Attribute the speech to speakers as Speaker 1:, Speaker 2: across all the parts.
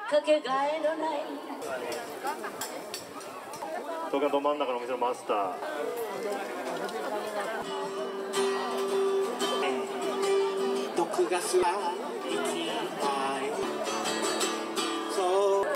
Speaker 1: かけがえのない
Speaker 2: 東京ど真ん中のお店のマスター。
Speaker 3: 毒ガスは生きないそう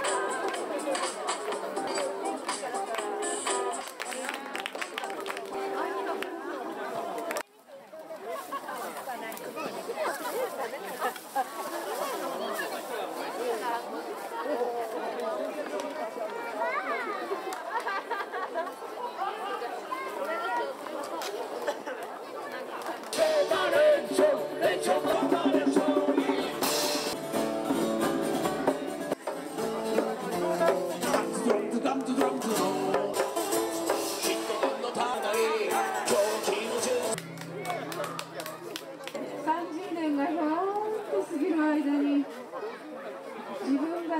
Speaker 4: 30年がひょーんと過ぎる間に自分が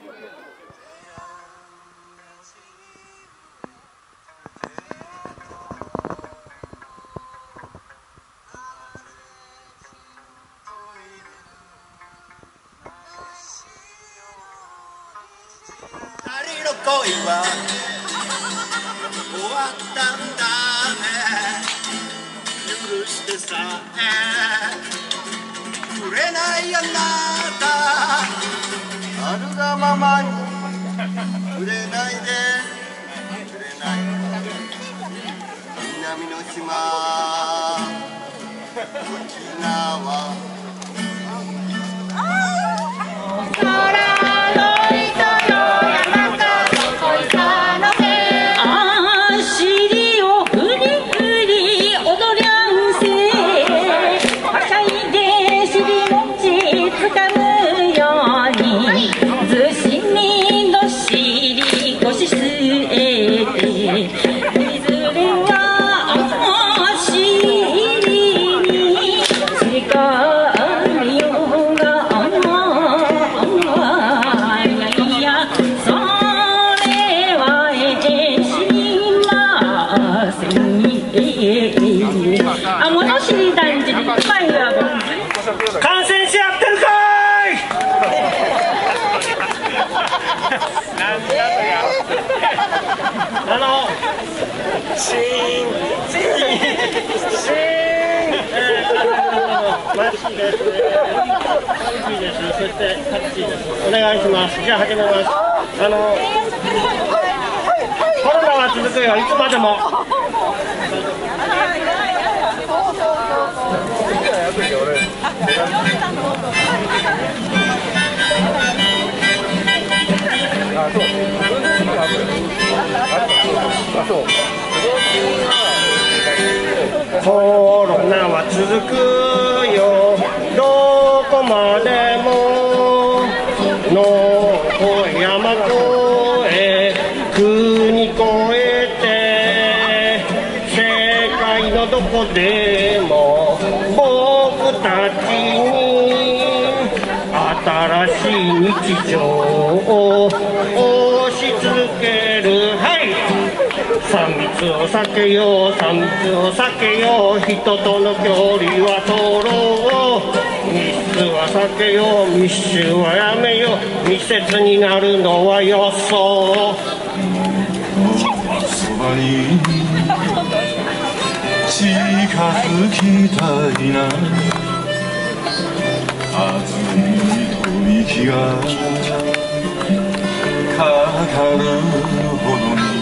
Speaker 3: 二人の恋は終わったんだね許してさえくれないあなたあるがままにくれないでくれない南の島沖縄
Speaker 2: 感染し合ってるかーい。シーンマッチです。そしてタクシーです。お願いします。じゃあ始めます。コロナは続くよ、いつまでも。コロナは続くよ、どこまでも野越山越え国越えて世界のどこでも僕たちに新しい日常を押し付ける。はい3密を避けよう3密を避けよう人との距離は取ろう密は避けよう密集はやめよう密接になるのはよそう
Speaker 5: そばに近づきたいな熱い吐息がかかるほどに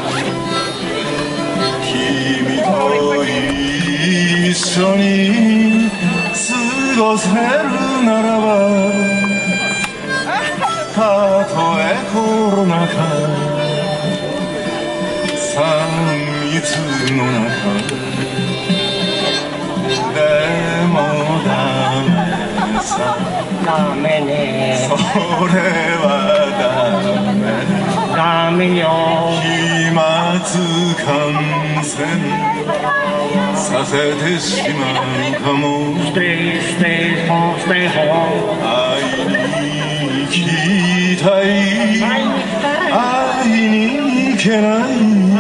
Speaker 5: 君と一緒に過ごせるならばたとえコロナ禍3密の中でもダメさ
Speaker 2: ダメね
Speaker 5: それはダメ
Speaker 2: ダメよ
Speaker 5: 飛沫感染させてしまうかも
Speaker 2: Stay home, stay home
Speaker 5: 会いに行きたい会いに行けない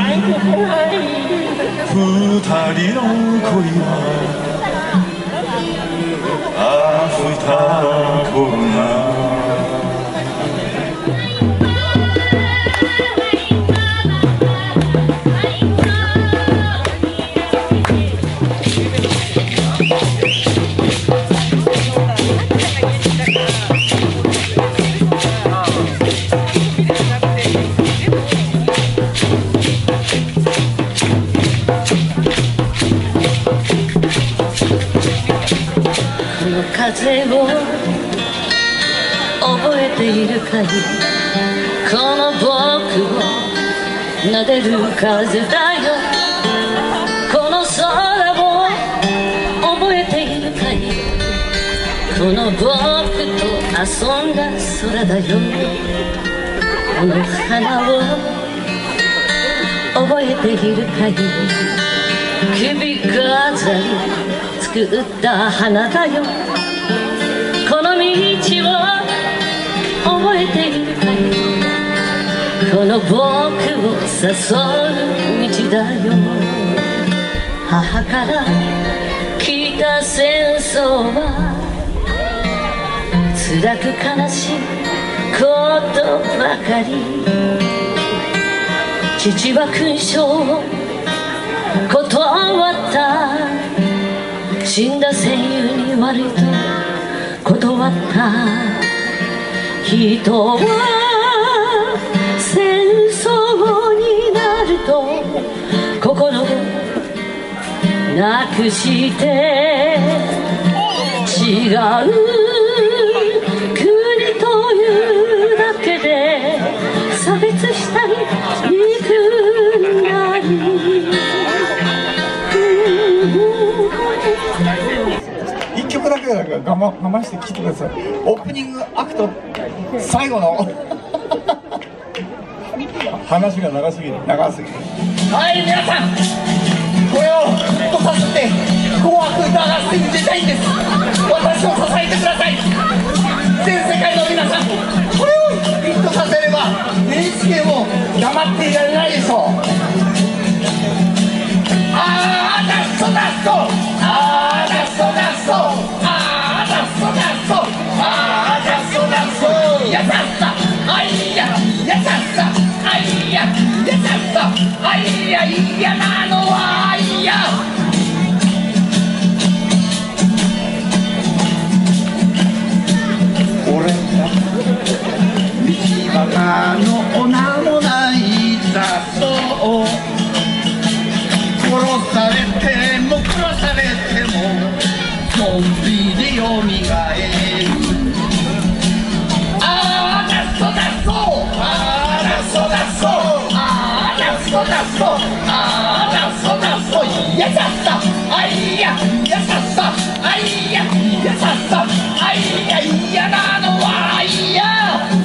Speaker 5: 二人の恋はアフターコロナ
Speaker 1: の風を覚えているかい？この僕を撫でる風だよ。この空を覚えているかい？この僕と遊んだ空だよ。この花を覚えているかい？首飾り作った花だよ。この道を覚えているかい？この僕を誘う道だよ。母から聞いた戦争は辛く悲しいことばかり。父は勲章を断った。死んだ戦友に悪いと断った。人は戦争になると心をなくして違う国というだけで差別したり憎んだり。
Speaker 6: 一曲だけだから我慢して聴いてください。オープニングアクト最後の話が長すぎる。はい、皆さんこれをヒットさせて紅白歌合戦に出たいんです。私を支えてください。全世界の皆さん、これをヒットさせれば NHK も黙っていられないでしょう。あーダッソダッソ、あーダッソダッソ、あーダッソダッソ、あーダッソダッソ、やさっさあいや、やさっさあいや、やさっさあいや、いやなのはいや。俺が道端のお名もない雑草を殺されても殺されてもゾンビでよみがえる。あーダッソダッソ、あーダッソダッソ、あーダッソダッソ、あーダッソダッソ、やさっさあいや、やさっさあいや、やさっさあいや、いやなのはいや。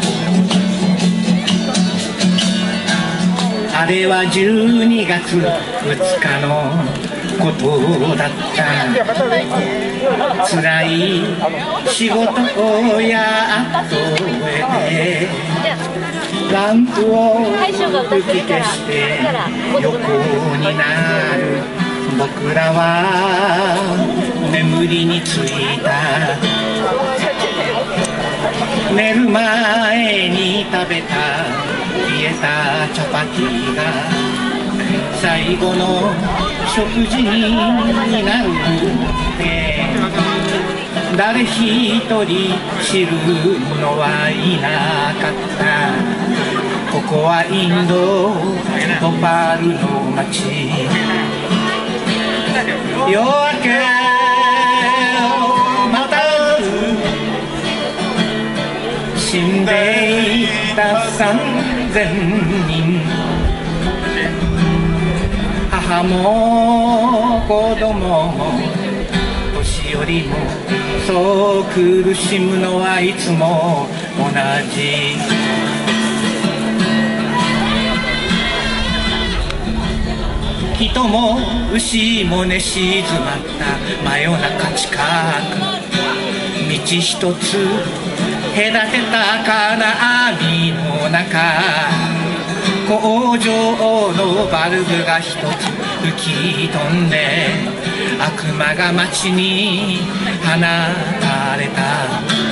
Speaker 6: あれは12月2日のことだった。辛い仕事をやっと終えてランプを吹き消して横になる僕らは眠りについた。寝る前に食べた冷えたチャパティが最後の食事になるって誰一人知るのはいなかった。ここはインドボパルの街。夜明けを待たず死んでいった3000人。母も子供も年寄りもそう苦しむのはいつも同じ。人も牛も寝静まった真夜中近く道一つ隔てた金網の中工場のバルブが一つ吹き飛んで悪魔が街に放たれた。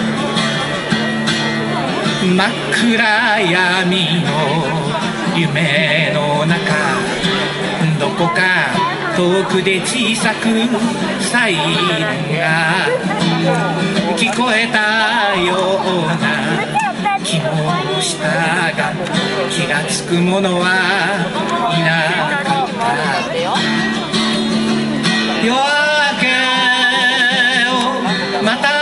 Speaker 6: 真っ暗闇の夢の中どこか遠くで小さくサイレンが聞こえたような気もしたが気がつく者はいなかった。夜明けをまた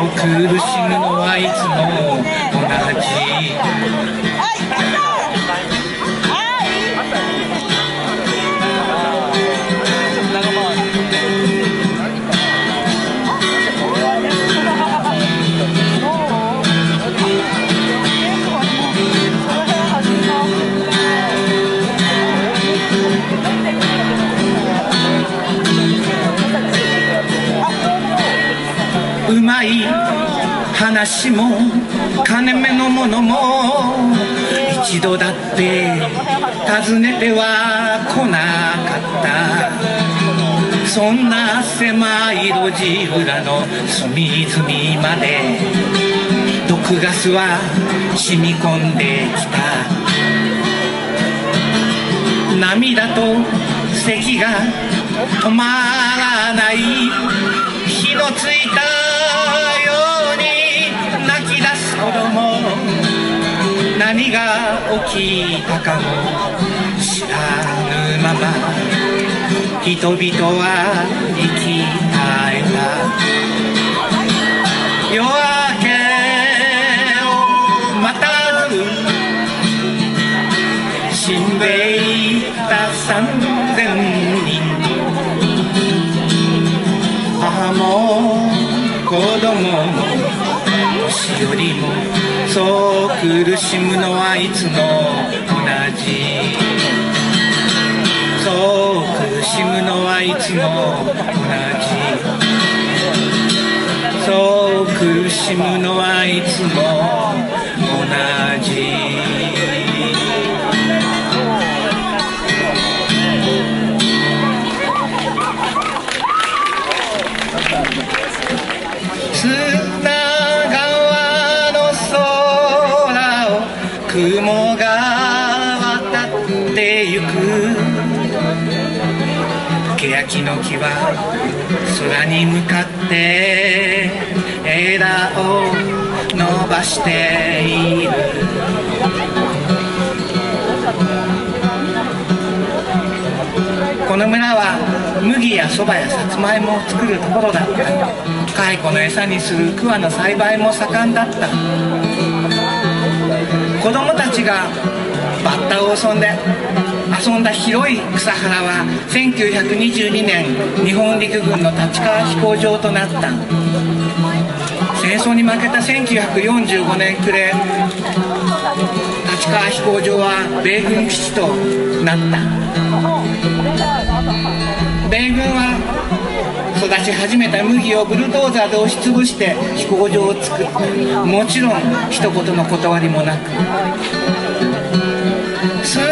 Speaker 6: 苦しむのはいつも同じ。うまい話も金目のものも一度だって訪ねては来なかった。そんな狭い路地裏の隅々まで毒ガスは染み込んできた。涙と咳が止まらない。火のついたように泣き出す子供。何が起きたかも知らぬまま人々は生き絶えた。夜明けを待たず死んでいった3000人。母も子供も年寄りもそう苦しむのはいつも同じ。そう苦しむのはいつも同じ。そう苦しむのはいつも同じ。砂川の空を雲が渡ってゆく。欅の木は空に向かって枝を伸ばしている。この村は麦やそばやさつまいもを作るところだった。蚕の餌にする桑の栽培も盛んだった。子供たちがバッタを遊んだ広い草原は1922年日本陸軍の立川飛行場となった。戦争に負けた1945年暮れ、立川飛行場は米軍基地となった。米軍は育ち始めた麦をブルドーザーで押しつぶして飛行場を作った。もちろん一言の断りもなく。砂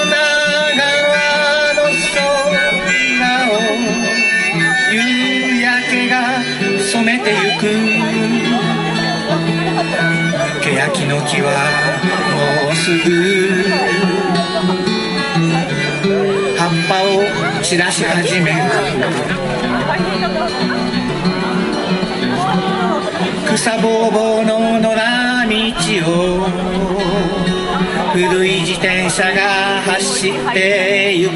Speaker 6: 川の空を夕焼けが染めてゆく。欅の木はもうすぐ葉っぱを散らし始める。草ぼうぼうの野良道を古い自転車が走ってゆく。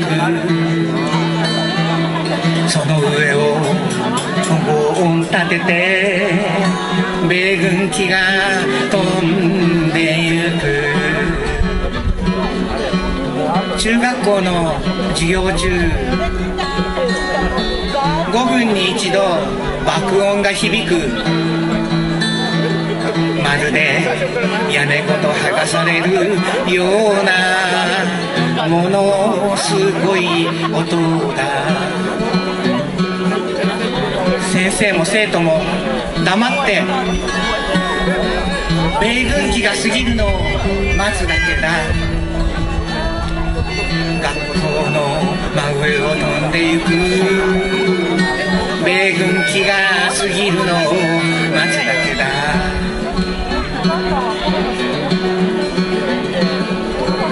Speaker 6: その上を轟音立てて米軍機が飛んでゆく。中学校の授業中、5分に一度爆音が響く。まるで屋根ごと剥がされるようなものすごい音だ。先生も生徒も黙って米軍機が過ぎるのを待つだけだ。学校の真上を飛んでゆく米軍機が過ぎるのを待つだ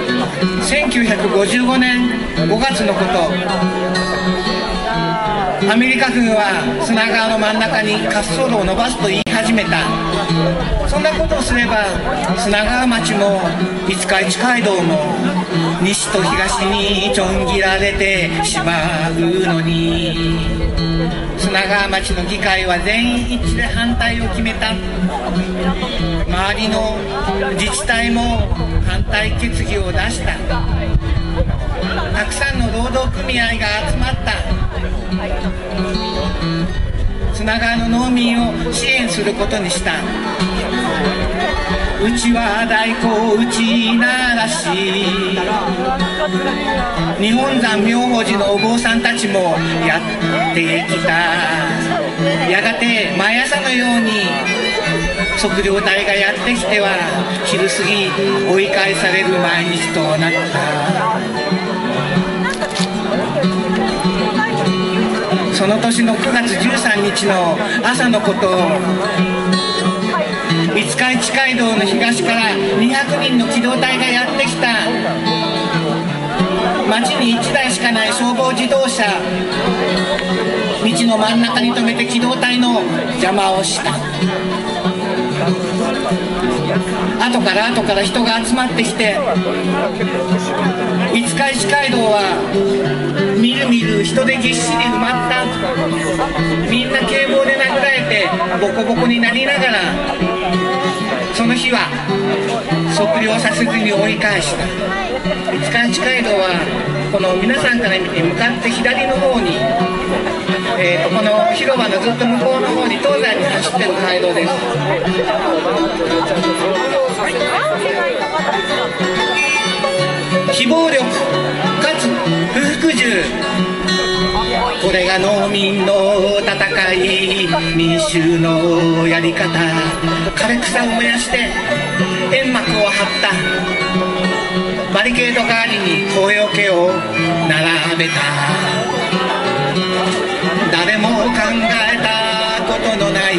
Speaker 6: けだ。1955年5月のこと、 アメリカ軍は砂川の真ん中に滑走路を伸ばすと言い始めた。そんなことをすれば砂川町も五日市街道も西と東にちょん切られてしまうのに。砂川町の議会は全員一致で反対を決めた。周りの自治体も反対決議を出した。たくさんの労働組合が集まった。砂川の農民を支援することにした。うちは太鼓を打ち鳴らし、日本山妙法寺のお坊さんたちもやってきた。やがて毎朝のように測量隊がやってきては昼過ぎ追い返される毎日となった。その年の9月13日の朝のことを、五日市街道の東から200人の機動隊がやってきた。町に1台しかない消防自動車、道の真ん中に止めて機動隊の邪魔をした。後から人が集まってきて、五日市街道はみるみる人でぎっしり埋まった。みんな警棒で殴られてボコボコになりながら、その日は測量させずに追い返した。五日市街道はこの皆さんから見て向かって左の方に、この広場のずっと向こうの方に東西に走ってる街道です。非暴力かつ不服従、これが農民の戦い、民衆のやり方。枯れ草を燃やして煙幕を張った。バリケード代わりに声よけを並べた。誰も考えたことのない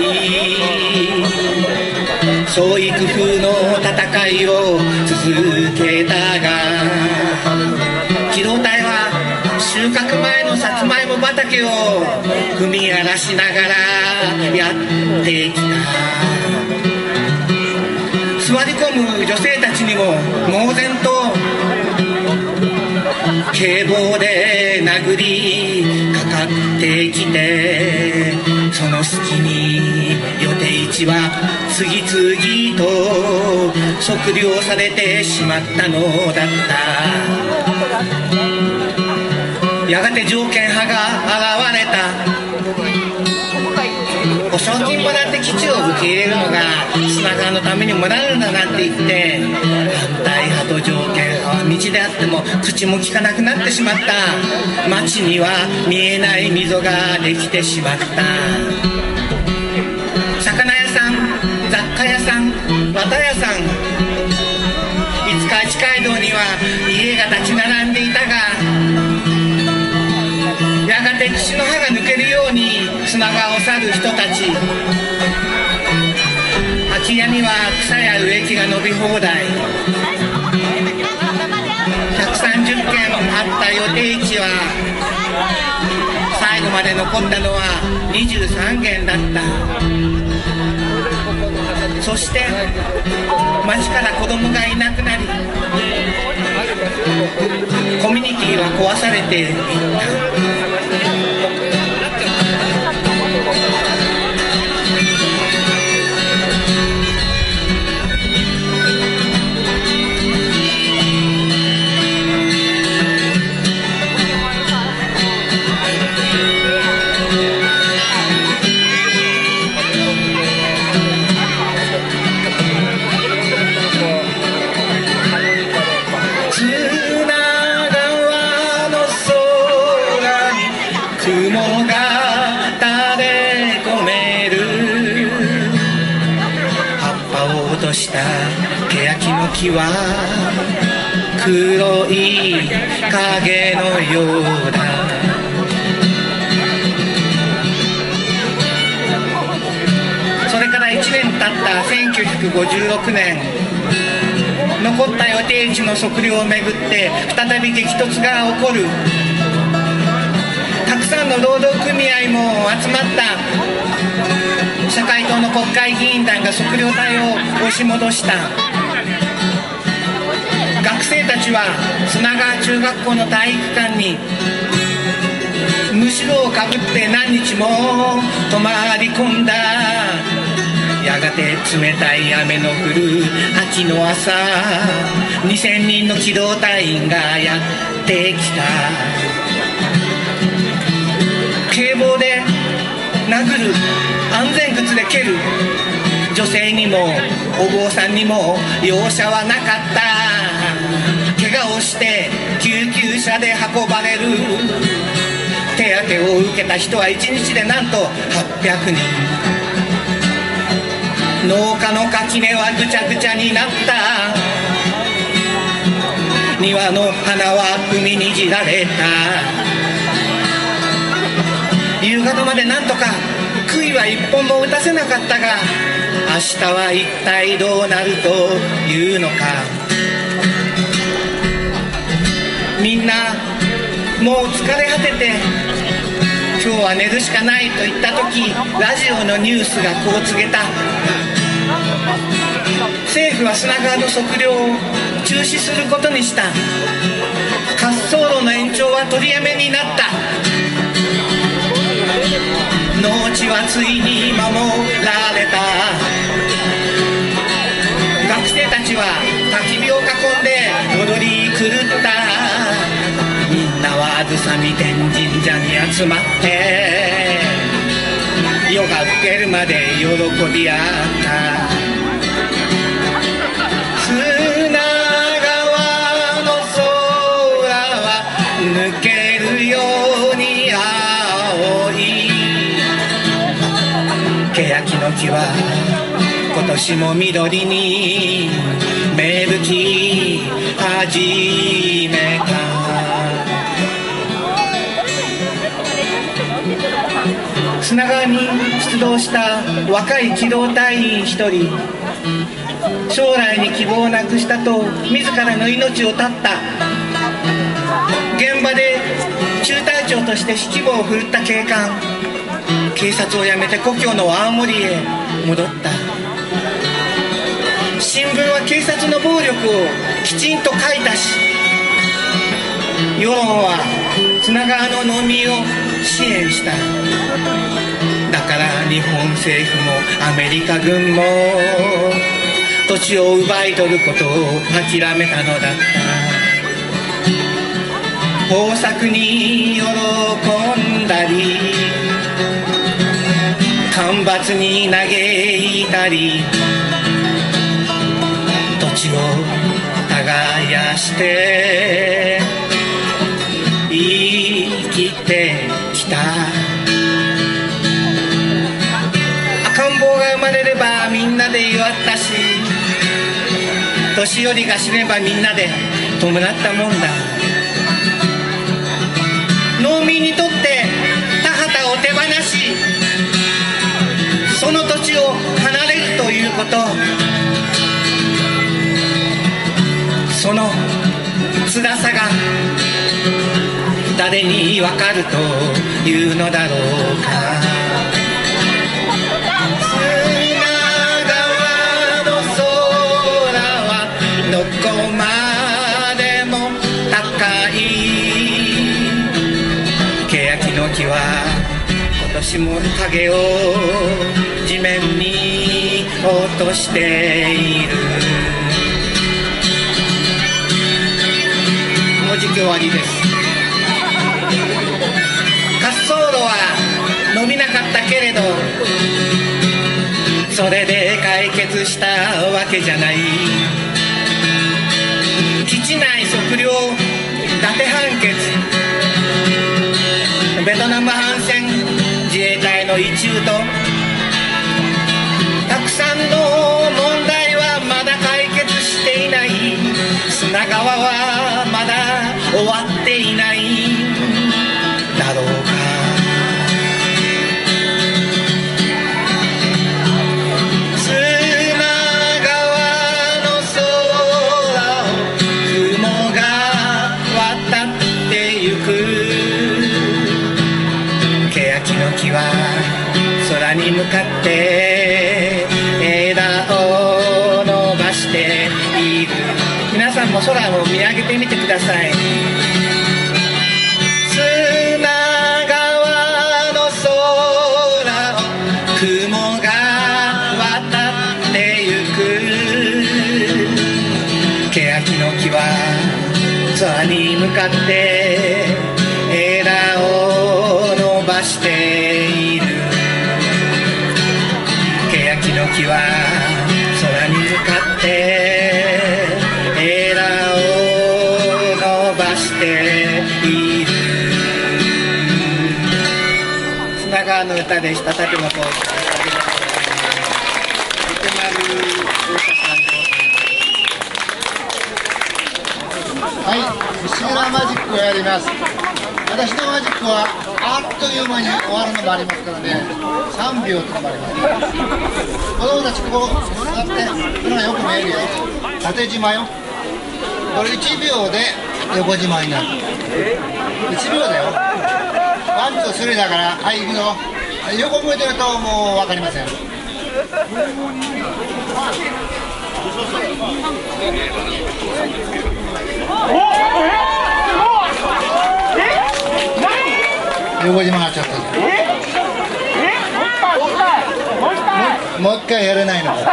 Speaker 6: 創意工夫の戦いを続けたが、機動隊は収穫前のさつまいも畑を踏み荒らしながらやってきた。座り込む女性たちにも猛然と警棒で殴りかかってきて、その隙に予定地は次々と測量されてしまったのだった。やがて条件派が現れた。保証金もらって基地を受け入れるのが砂川のためにもらえるんだなんて言って、反対派と条件派は道であっても口も利かなくなってしまった。町には見えない溝ができてしまった。魚屋さん、雑貨屋さん、綿屋さん、五日市街道には家が立ち並んでいたが、やがて父の歯が抜けるように砂川を去る人たち。空き家には草や植木が伸び放題。130軒あった予定地は最後まで残ったのは23軒だった。そして町から子供がいなくなり、コミュニティは壊されていった。した欅の木は黒い影のようだ。それから1年経った1956年、残った予定地の測量をめぐって再び激突が起こる。 たくさんの労働組合も集まった社会党の国会議員団が測量隊を押し戻した。学生たちは砂川中学校の体育館にむしろをかぶって何日も泊まり込んだ。やがて冷たい雨の降る秋の朝、2000人の機動隊員がやってきた。警棒で殴る、安全靴で蹴る、女性にもお坊さんにも容赦はなかった。怪我をして救急車で運ばれる。手当てを受けた人は1日でなんと800人。農家の垣根はぐちゃぐちゃになった。庭の花は海にじられた。夕方までなんとか杭は一本も打たせなかったが、明日は一体どうなるというのか。みんなもう疲れ果てて今日は寝るしかないと言った時、ラジオのニュースがこう告げた。政府は砂川の測量を中止することにした。滑走路の延長は取りやめになった。農地はついに守られた。学生たちは焚き火を囲んで踊り狂った。みんなはあずさみ天神社に集まって夜が更けるまで喜び合った。砂川の空は抜けるように青い。欅の木は今年も緑に芽吹き始めた。砂川に出動した若い機動隊員一人、将来に希望をなくしたと自らの命を絶った。現場で中隊長として指揮棒を振るった警官、警察を辞めて故郷の青森へ戻った。新聞は警察の暴力をきちんと書いたし、世論は砂川の農民を支援した。だから日本政府もアメリカ軍も土地を奪い取ることを諦めたのだった。豊作に喜んだり干ばつに嘆いたり、土地を耕して生きてきた。赤ん坊が生まれればみんなで祝ったし、年寄りが死ねばみんなで弔ったもんだ。農民にとって田畑を手放し、その土地を離れるということ、その辛さが誰に分かるというのだろうか。どこまでも高い。欅の木は今年も影を地面に落としている。もうじき終わりです。滑走路は伸びなかったけれど、それで解決したわけじゃない。基地内測量伊達判決、ベトナム反戦、自衛隊の一中とたくさんの問題はまだ解決していない。砂川はまだ終わっていないだろうか。欅ださい。砂川の空を雲が渡ってゆく。欅の木は空に向かって枝を伸ばしている。欅の木は空に向かって枝を伸ばしている。砂川の歌でした。竹本幸二さん、ありがとうございます。徳丸大田さんです。
Speaker 7: はい、シーラーマジックをやります。私のマジックはあっという間に終わるのもありますからね、3秒とかもあります。子供たちこう座ってそれがよく見えるよ。縦縞よ。これ1秒で横縞になる。1秒だよ。ワンツースリーだから、はい行くぞ。横向いてるともう分かりません。横縞になっちゃった。もう一回やれないの。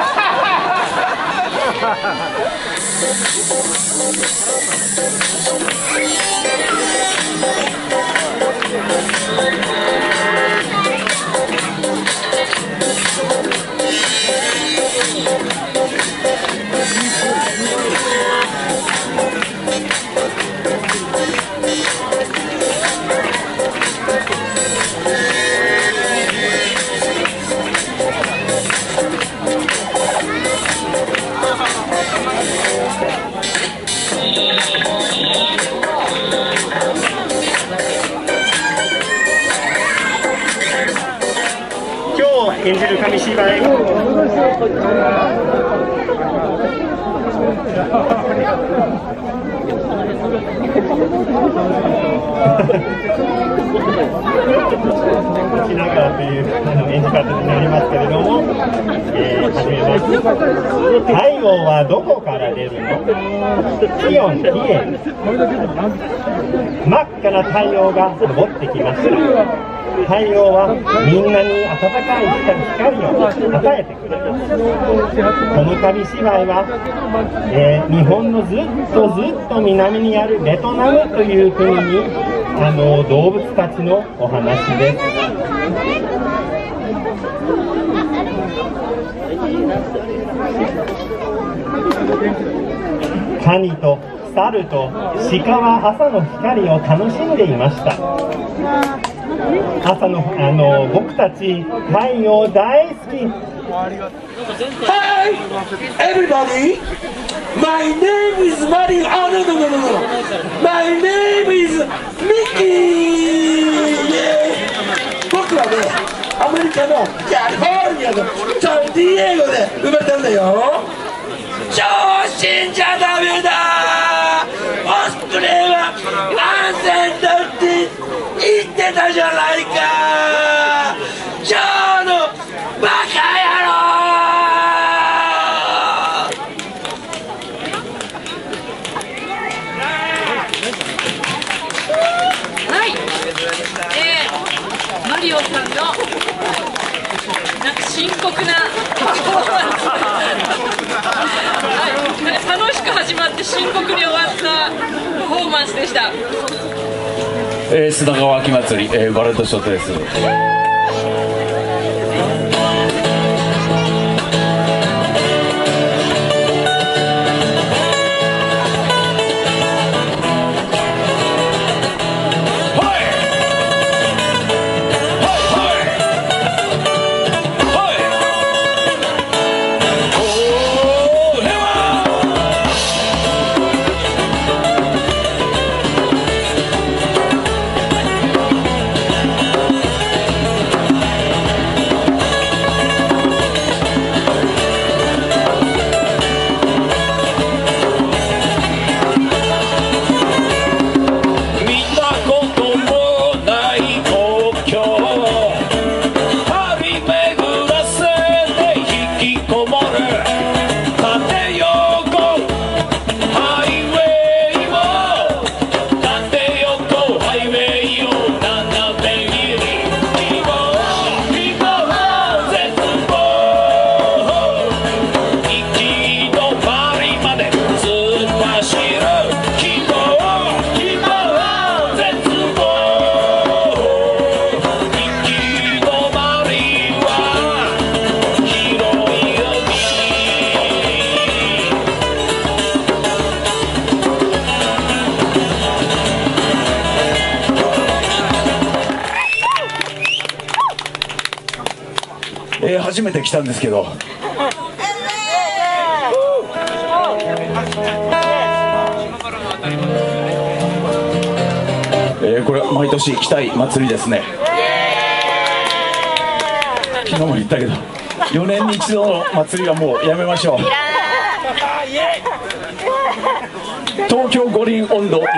Speaker 2: 演じる紙芝居品川という演じ方になりますけれども、始めます。太陽はどこから出るの？イオン、イエン。真っ赤な太陽が昇ってきました。太陽はみんなに暖かい光を与えてくれる。この紙芝居は、日本のずっと南にあるベトナムという国に動物たちのお話です。カニと猿と鹿は朝の光を楽しんでいました。朝の僕たち太陽大好き。
Speaker 8: Hi everybody, my name is Mario. Oh no no no no no, my name is Mickey. 僕はね、アメリカのカリフォルニアのサンディエゴで生まれたんだよ。超死んじゃダメだ。オスプレイは安全だって言ってたじゃないか。超のバカ野郎。
Speaker 4: はい、マリオさんのなんか深刻なパフォーマンス、はい、楽しく始まって深刻に終わったパフォーマンスでした。
Speaker 9: 砂川秋祭り、バレットショットです。
Speaker 8: 「
Speaker 9: 初めて来たんですけど、これ毎年来たい祭りですね。昨日も言ったけど4年に一度の祭りはもうやめましょう。東京五輪温度2020です。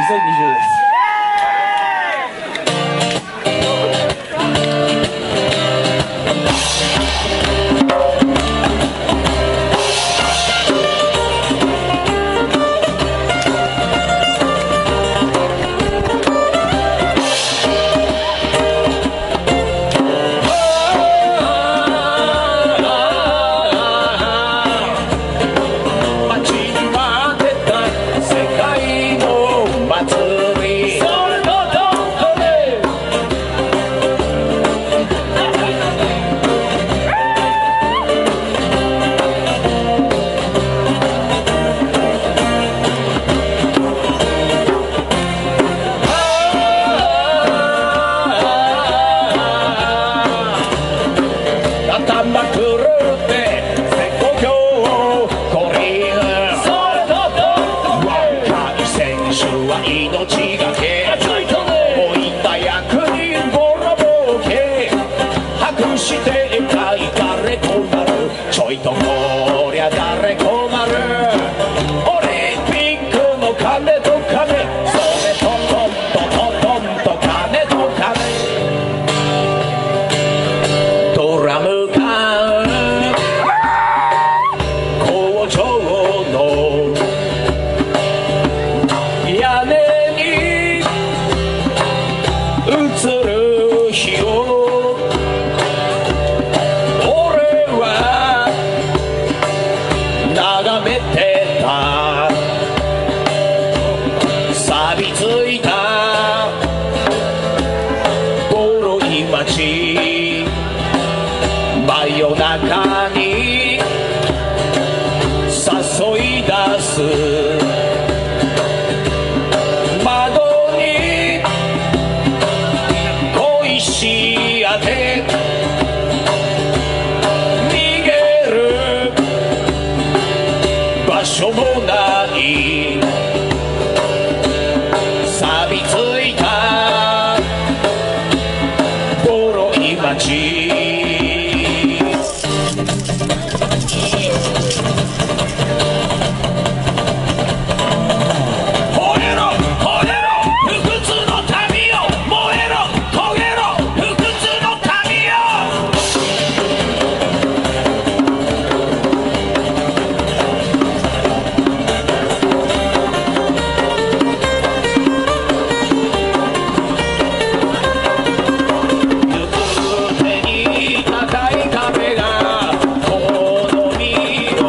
Speaker 10: 手に高い壁が好み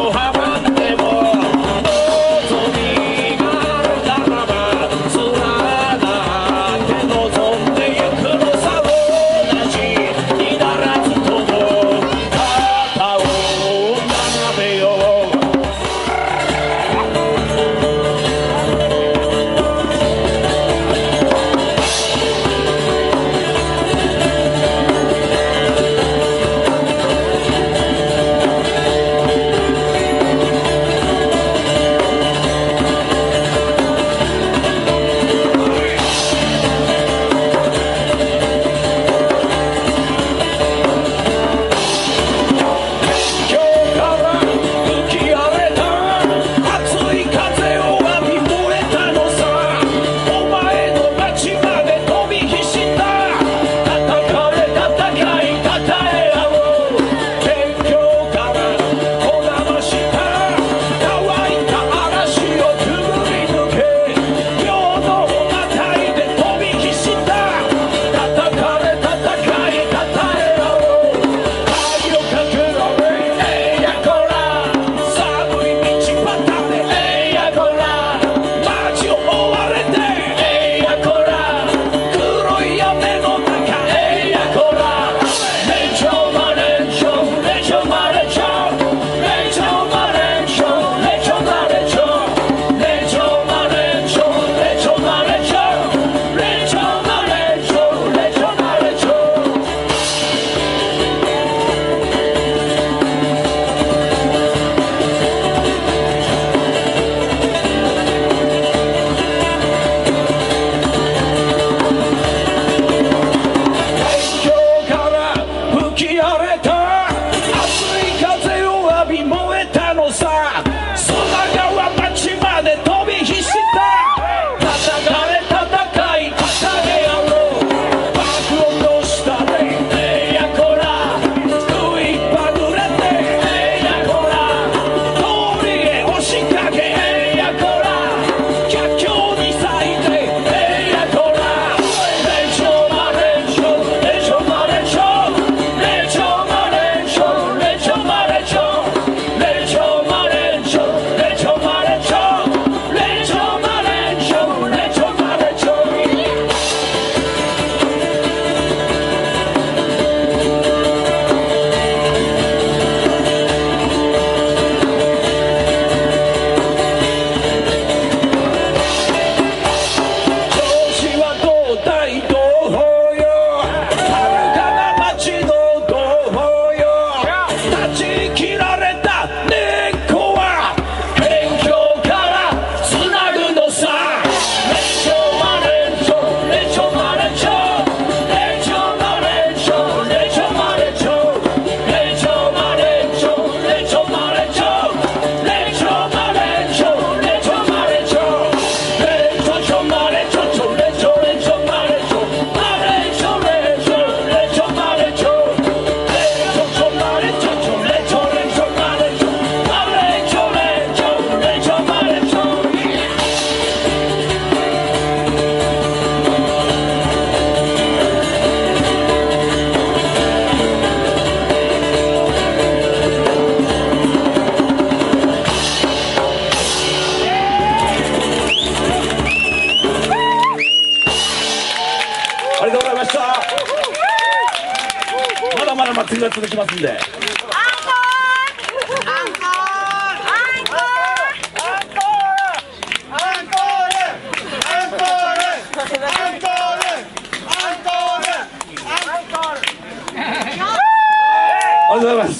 Speaker 9: で。おはようございます。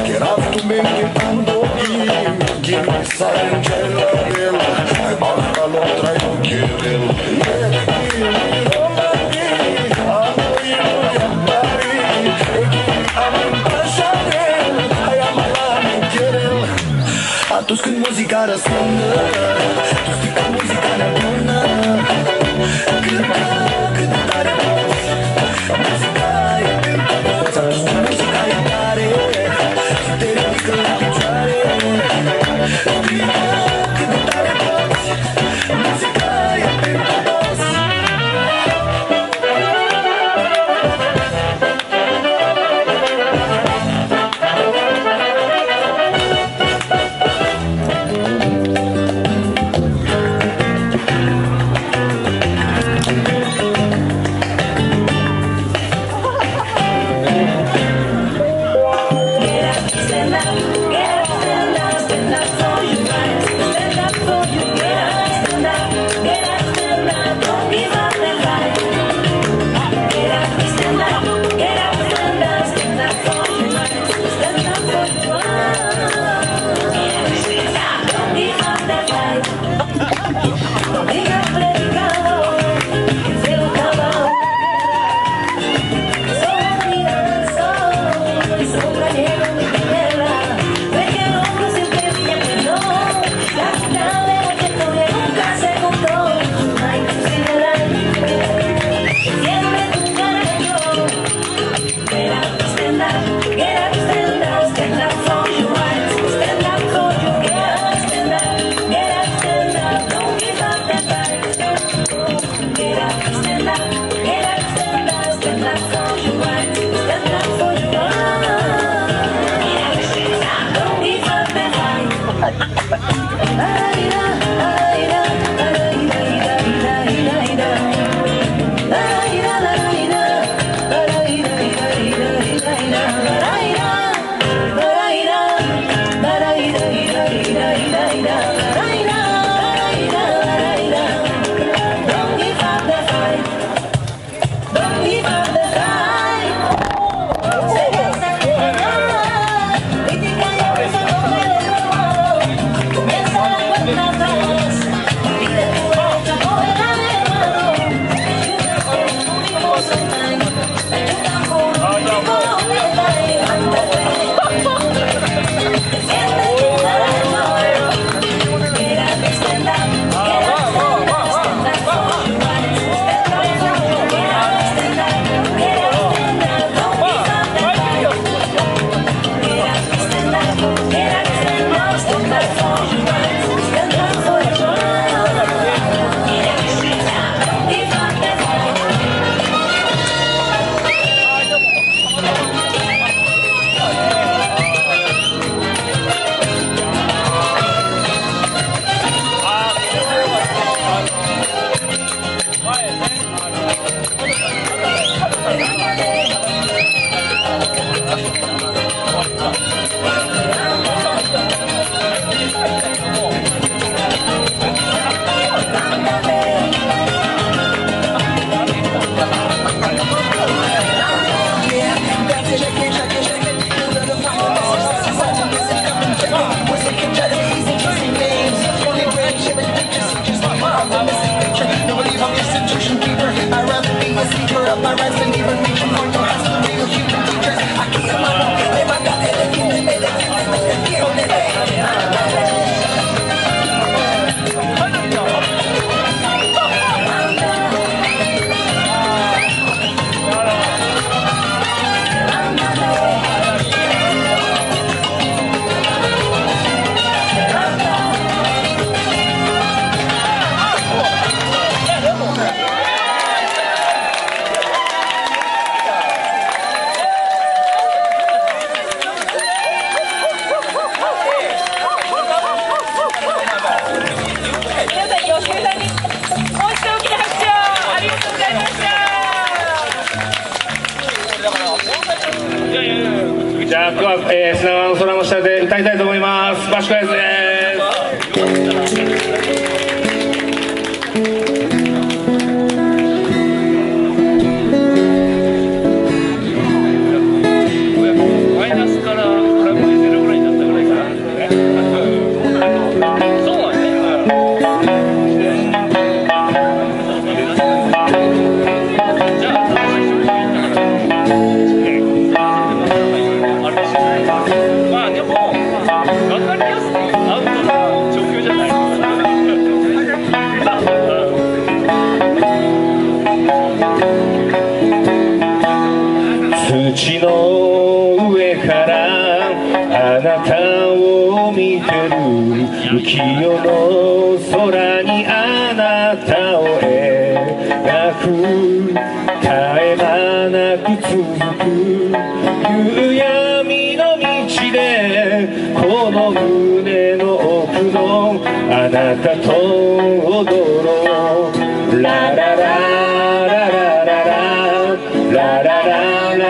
Speaker 5: Get up to me, tanto y quizá en Chela, hasta lo traigo que Atunci când muzica răsună, tu strică muzica nebună. Cât tare poți, muzica e pentru toți. Muzica e tare și te ridică la picioare. Strică cât tare poți, muzica e pentru toți.
Speaker 2: じゃあ、今日は、砂川の空の下で歌いたいと思います。バシコヤスです。マイナスからプラグ命の上からあなたを見てる浮世の空にあなたを描く絶え間なく続く夕闇の道でこの胸の奥のあなたと踊ろうラララララララララララ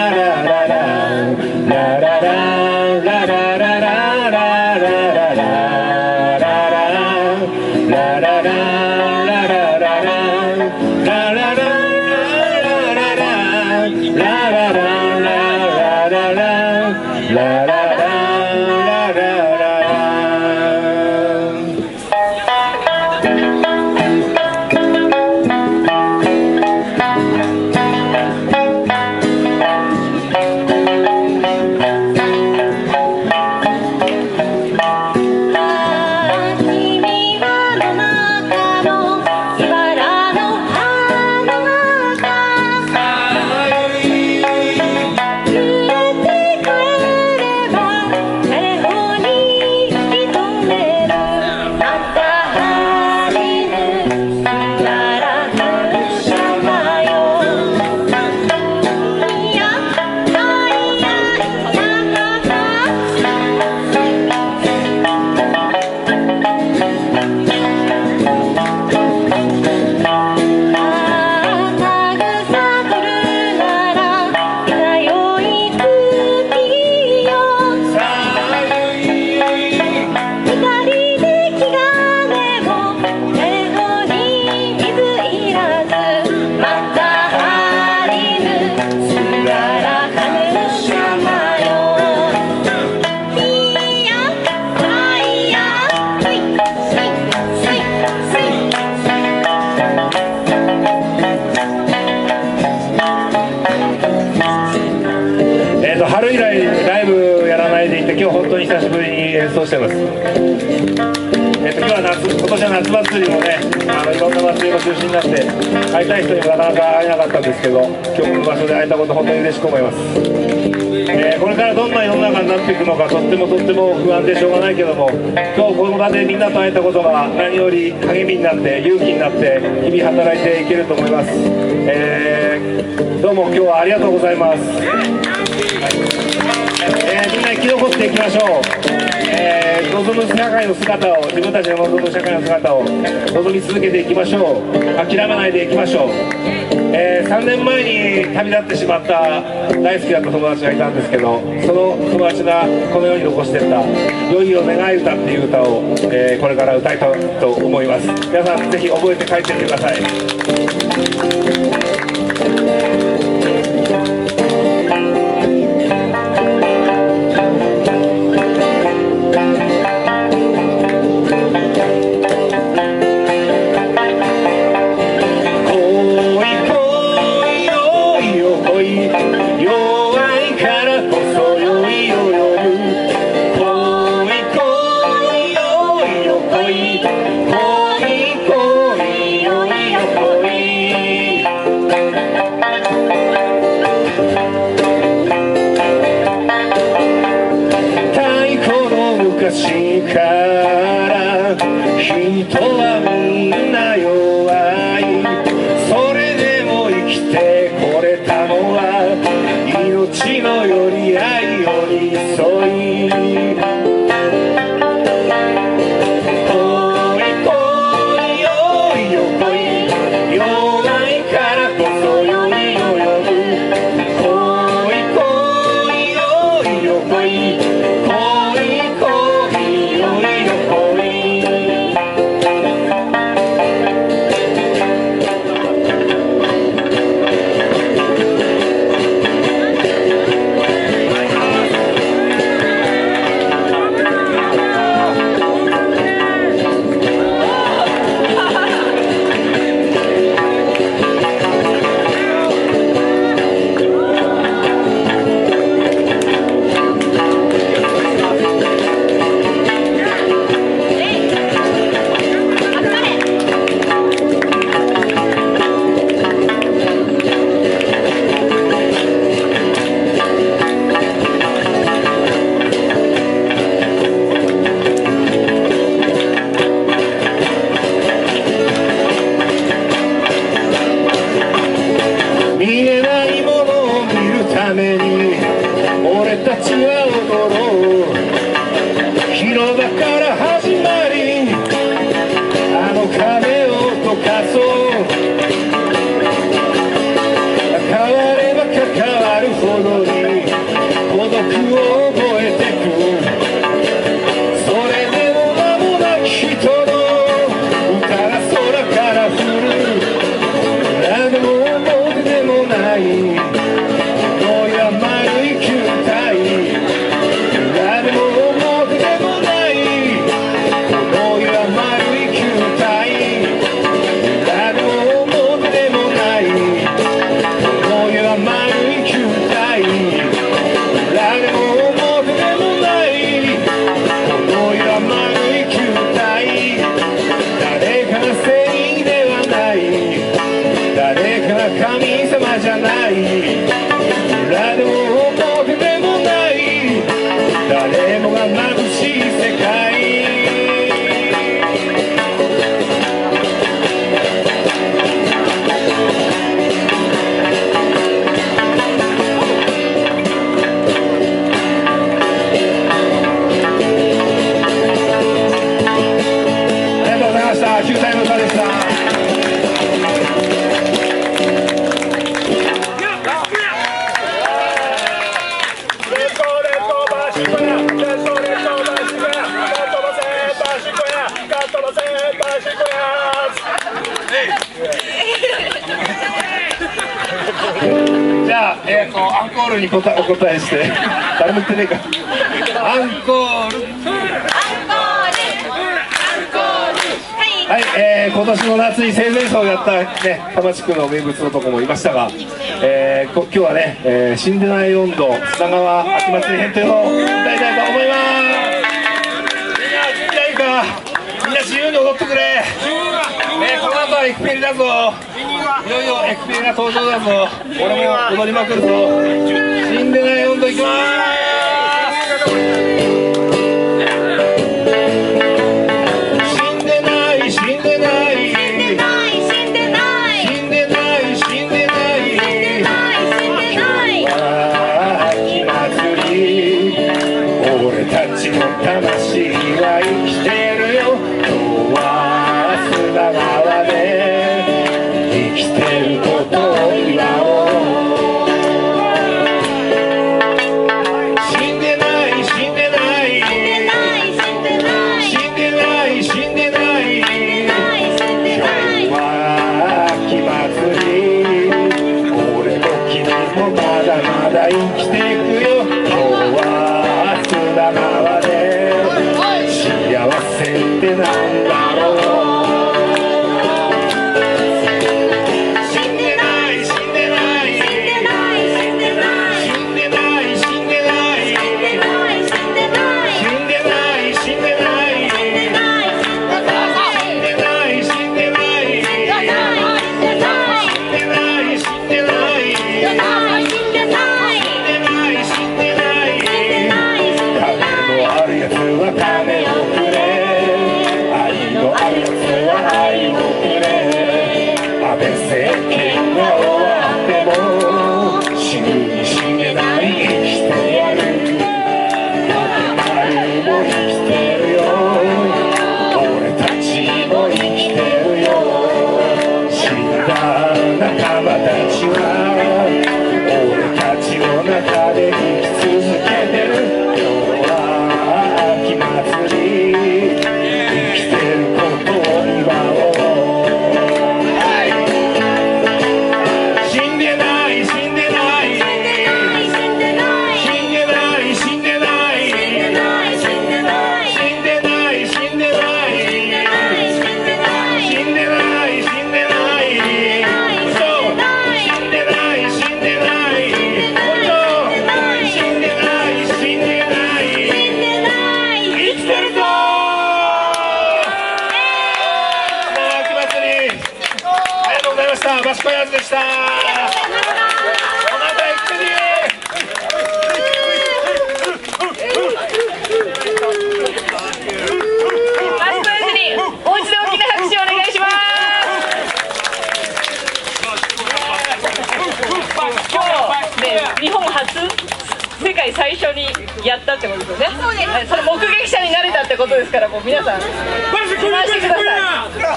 Speaker 2: 春以来ライブやらないでいて今日本当に久しぶりに演奏してます。今日は今年は夏祭りもねいろんな祭りの中心になって会いたい人にもなかなか会えなかったんですけど今日この場所で会えたこと本当に嬉しく思います。これからどんな世の中になっていくのかとっても不安でしょうがないけども今日この場でみんなと会えたことが何より励みになって勇気になって日々働いていけると思います。どうも今日はありがとうございます。みんな生き残っていきましょう。望む社会の姿を自分たちの望む社会の姿を望み続けていきましょう。諦めないでいきましょう。3年前に旅立ってしまった大好きだった友達がいたんですけどその友達がこの世に残していった「良いよ願い歌」っていう歌を、これから歌いたいと思います。皆さんぜひ覚えて帰ってみてください。昔から人はみんな弱いそれでも生きてこれたのは命の寄り合い寄り添い恋恋よいよ恋弱いからこそよいよ呼ぶ恋恋よいよ恋恋恋よいよ眩しい世界9歳の歌でした。じゃあ、アンコールにお答えして誰も言ってねえか。アンコールはい、今年の夏に生前葬をやったね、多摩地区の名物のとこもいましたが、今日はね、死んでない温度砂川秋祭り編というのを歌いたいと思います。みんな準備はいいか。みんな自由に踊ってくれ。この後はエクペリだぞ。いよいよエクペリが登場だぞ。俺も踊りまくるぞ。死んでない温度いきまーす。魂は生きてるよ。今日は砂川で生きてることを祝おう。死んでない死んでない死んでない死んでない死んでない。今日は秋祭り。俺も君もまだまだ生きていくよ。今日は砂川で幸せってなんだろう。死んでない死んでない死んでない死んでない死んでない死んでない死んでない死んでない死んでない死んでない死んでない死んでない死んでない死んでない死んでない金のあるやつは金をくれ。愛のあるやつは愛をくれ。安倍政権が終わっても死ぬに死ねない生きてやる。誰も生きてるよ。俺たちも生きてるよ。死んだ仲間たちは俺たちの中で生き続けてる。今日は秋祭り。生きてることを祝おう。死んでない死んでない死んでない死んでない死んでない死んでない死んでない死んでない死んでない死んでない死んでない死んでない死んでない死んでない嘘死んでない死んでない嘘死んでない死んでない生きてるぞー。秋祭りありがとうございました。バシコヤーズでした。おなかゆっくり。
Speaker 10: マスコヤズにもう一度大きな拍手をお願いします。今日ね、日本初世界最初にやったってことですよね。それ目撃者になれたってことですから、もう皆さん自慢してください。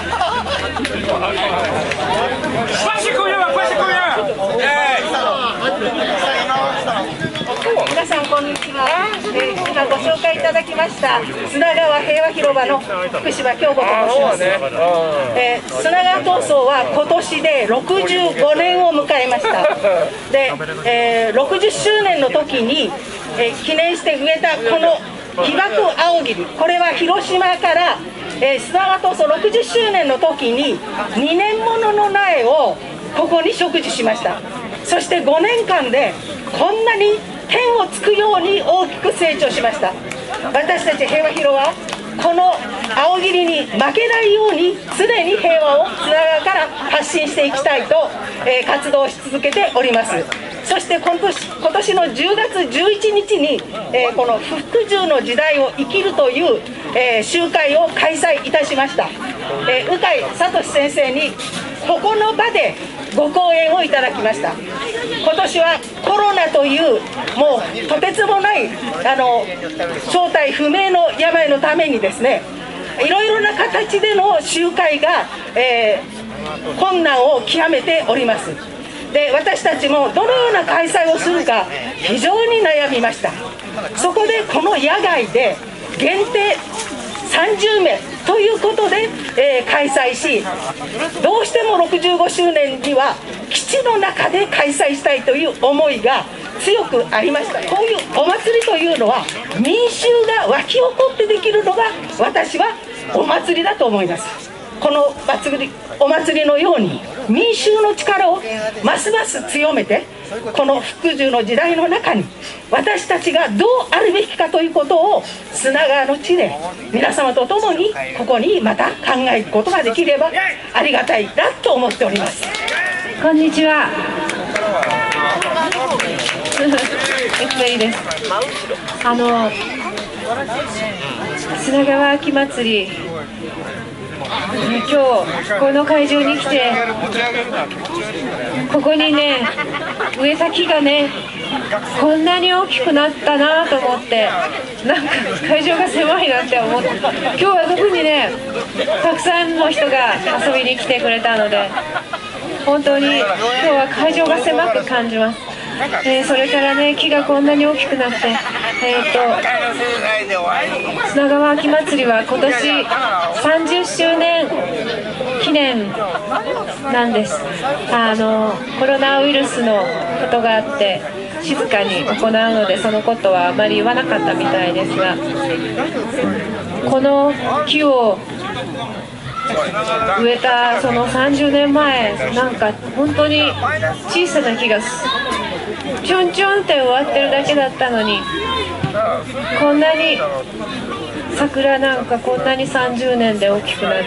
Speaker 10: 皆さんこんにちは。今ご紹介いただきました砂川平和広場の福島京子と申します。砂川闘争は今年で65年を迎えました。で、60周年の時に、記念して植えたこの被爆青桐、これは広島から、砂川闘争60周年の時に2年ものの苗をここに植樹しました。そして5年間でこんなに天をつくように大きく成長しました。私たち平和広はこの青桐に負けないように常に平和を砂川から発信していきたいと、活動し続けております。 そして今年の10月11日に、この不服従の時代を生きるという、集会を開催いたしました。鵜飼聡先生にここの場でご講演をいただきました。今年はコロナというもうとてつもない正体不明の病のためにですね、いろいろな形での集会が、困難を極めております。で、私たちもどのような開催をするか非常に悩みました。そこでこの野外で限定30名ということで、開催し、どうしても65周年には基地の中で開催したいという思いが強くありました。こういうお祭りというのは民衆が湧き起こってできるのが私はお祭りだと思います。このお祭りのように民衆の力をますます強めて、この不服従の時代の中に私たちがどうあるべきかということを砂川の地で皆様と共にここにまた考えることができればありがたいなと思っております。
Speaker 4: こんにちは。いいです。砂川秋祭り、今日この会場に来て、ここにね植えた木がねこんなに大きくなったなと思って、なんか会場が狭いなって思って、今日は特にねたくさんの人が遊びに来てくれたので、本当に今日は会場が狭く感じます。それからね、木がこんなに大きくなって、砂川秋祭りは今年30周年記念なんです。コロナウイルスのことがあって静かに行うので、そのことはあまり言わなかったみたいですが、この木を植えたその30年前、なんか本当に小さな木がちょんちょんって終わってるだけだったのに、こんなに桜なんかこんなに30年で大きくなって、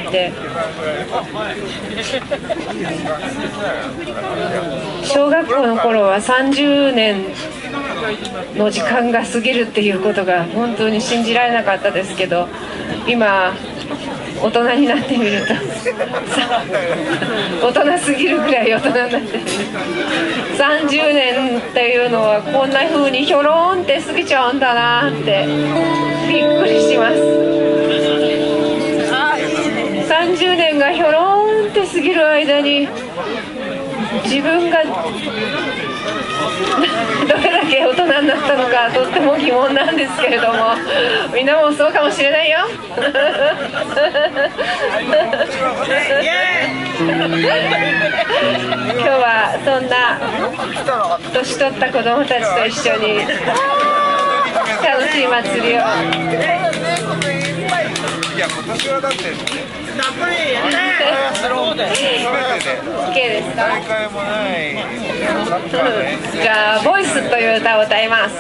Speaker 4: 小学校の頃は30年の時間が過ぎるっていうことが本当に信じられなかったですけど、今大人になってみると大人すぎるぐらい大人になってみる、30年っていうのはこんな風にひょろんって過ぎちゃうんだなってびっくりします。30年がひょろんって過ぎる間に自分がどれだけ大人になったのかとっても疑問なんですけれども、みんなもそうかもしれないよ。今日はそんな年取った子どもたちと一緒に楽しい祭りを。
Speaker 11: いや、今年はだってたっぷりやね。
Speaker 4: OK ですか？
Speaker 11: 大会もない。
Speaker 4: じゃあボイスという歌を歌います。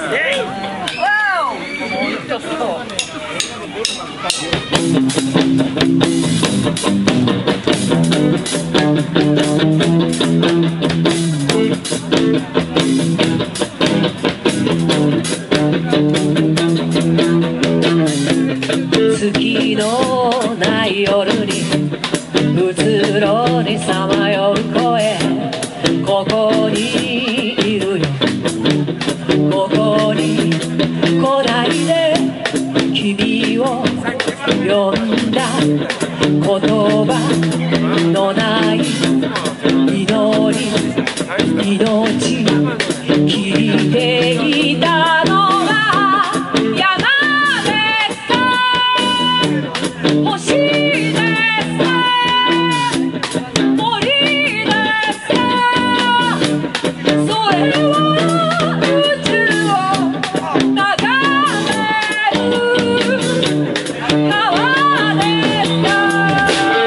Speaker 1: 月のない夜にうつろにさまよう声、ここにいるよ、ここに来ないで、君を呼んだ言葉のない祈り、命聞いていたのは山ですか、星ですか、森ですか、それは宇宙を眺める川ですか。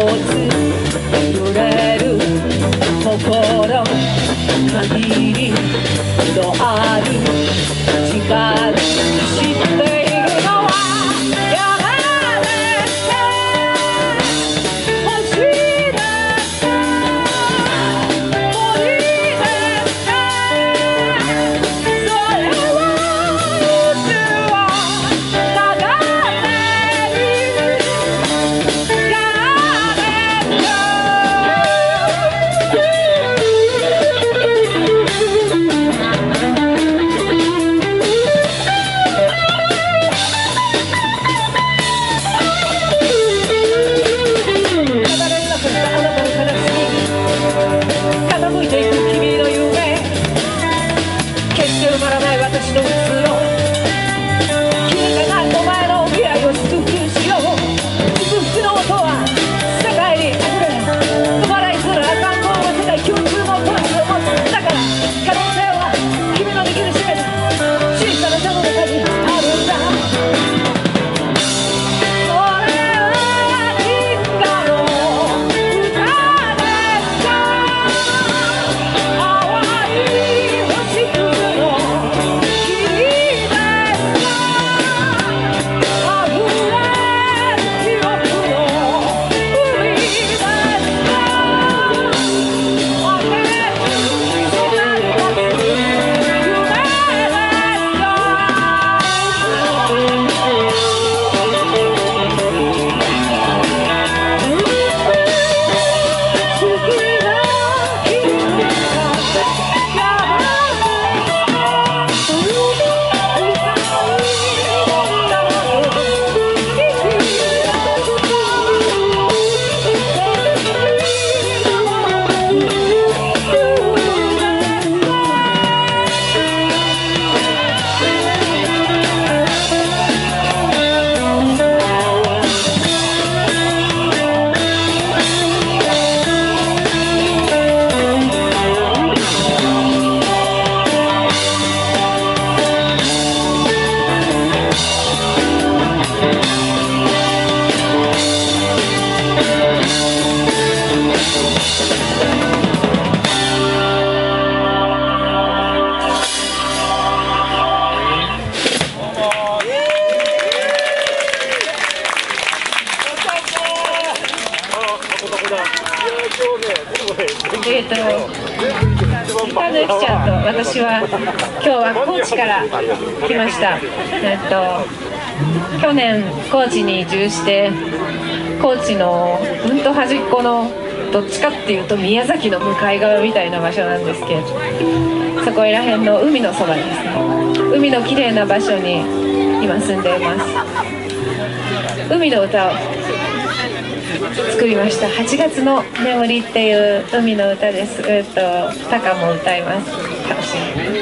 Speaker 4: つ揺れる心限りのある時間知っているのはやめてほしいですもういいですそれは宇宙を流れる傾いていく君の夢決して埋まらない私のうつろ君がお前の未来を祝福しよう祝福の音は世界に溢れる生まれづら観光の世界共通のトラスを持つだから可能性は君の握りしめた小さな手の中にあるんだゆきちゃんと私は今日は高知から来ました。去年高知に移住して高知のうんと端っこのどっちかっていうと宮崎の向かい側みたいな場所なんですけど、そこら辺の海のそばですね。海のきれいな場所に今住んでいます。海の歌を作りました。8月の眠りっていう海の歌です。タカも歌います。楽しみ。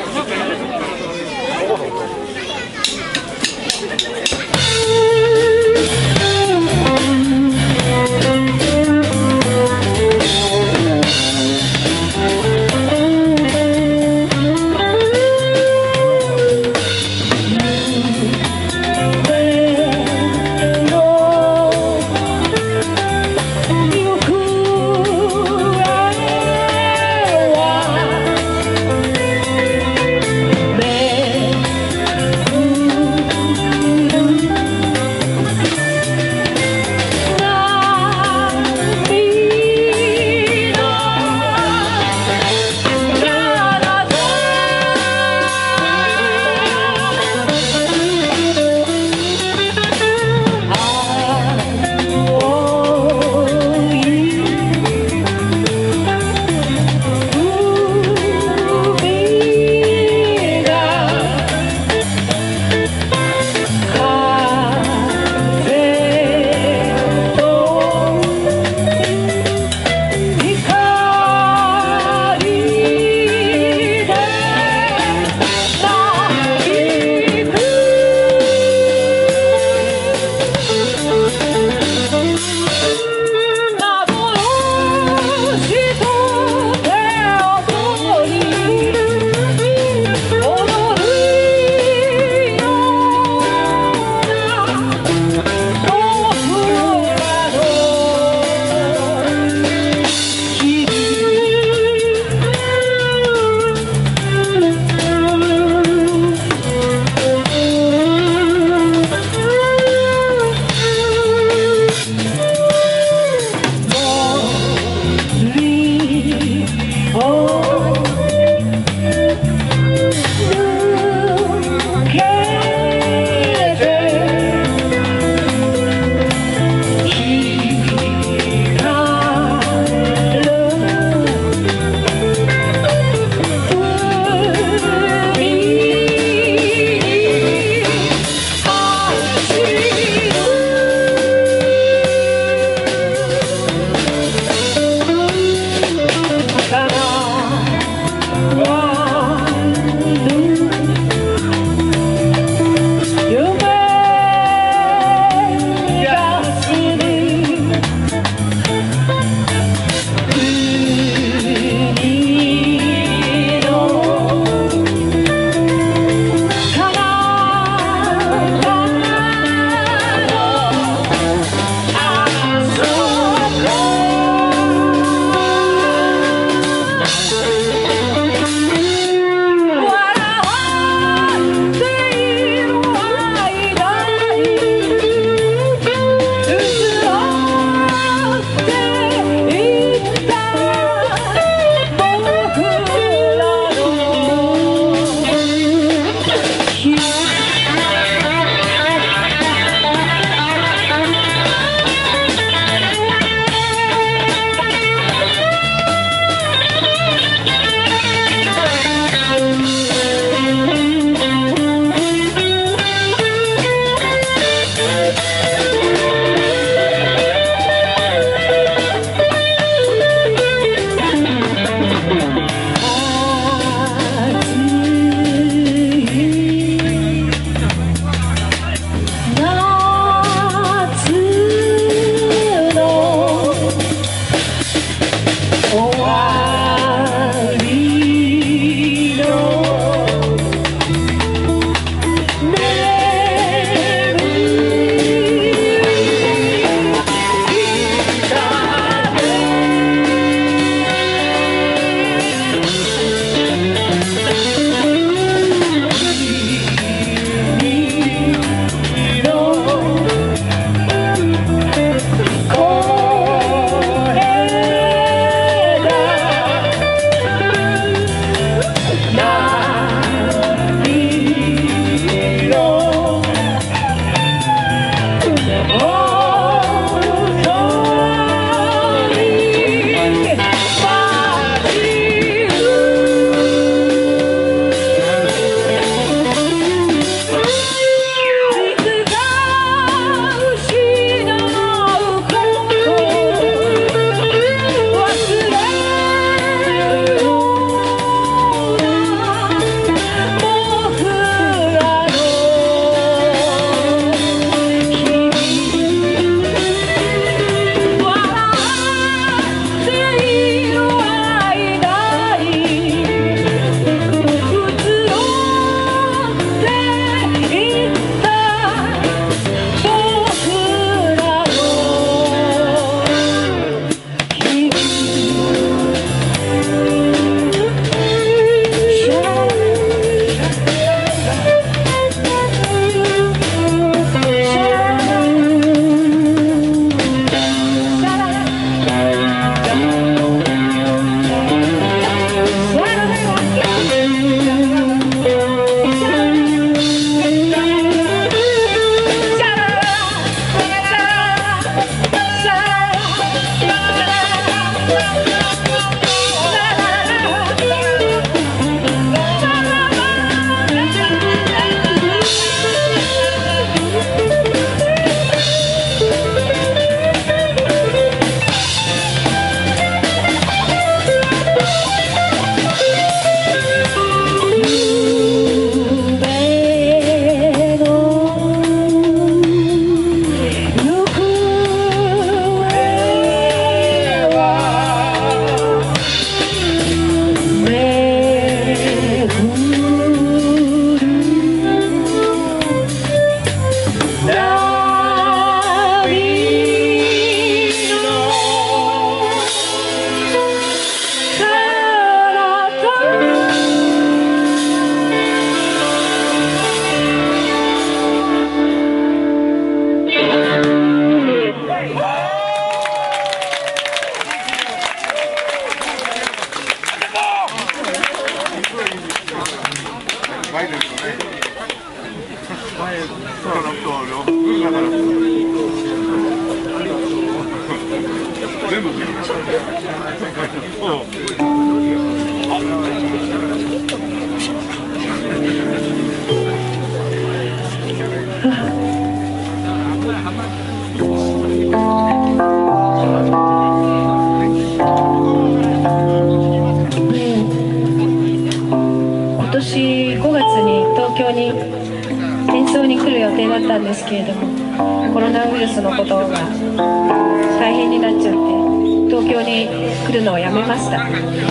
Speaker 4: 今年5月に東京に演奏に来る予定だったんですけれども、コロナウイルスのことが大変になっちゃって東京に来るのをやめました。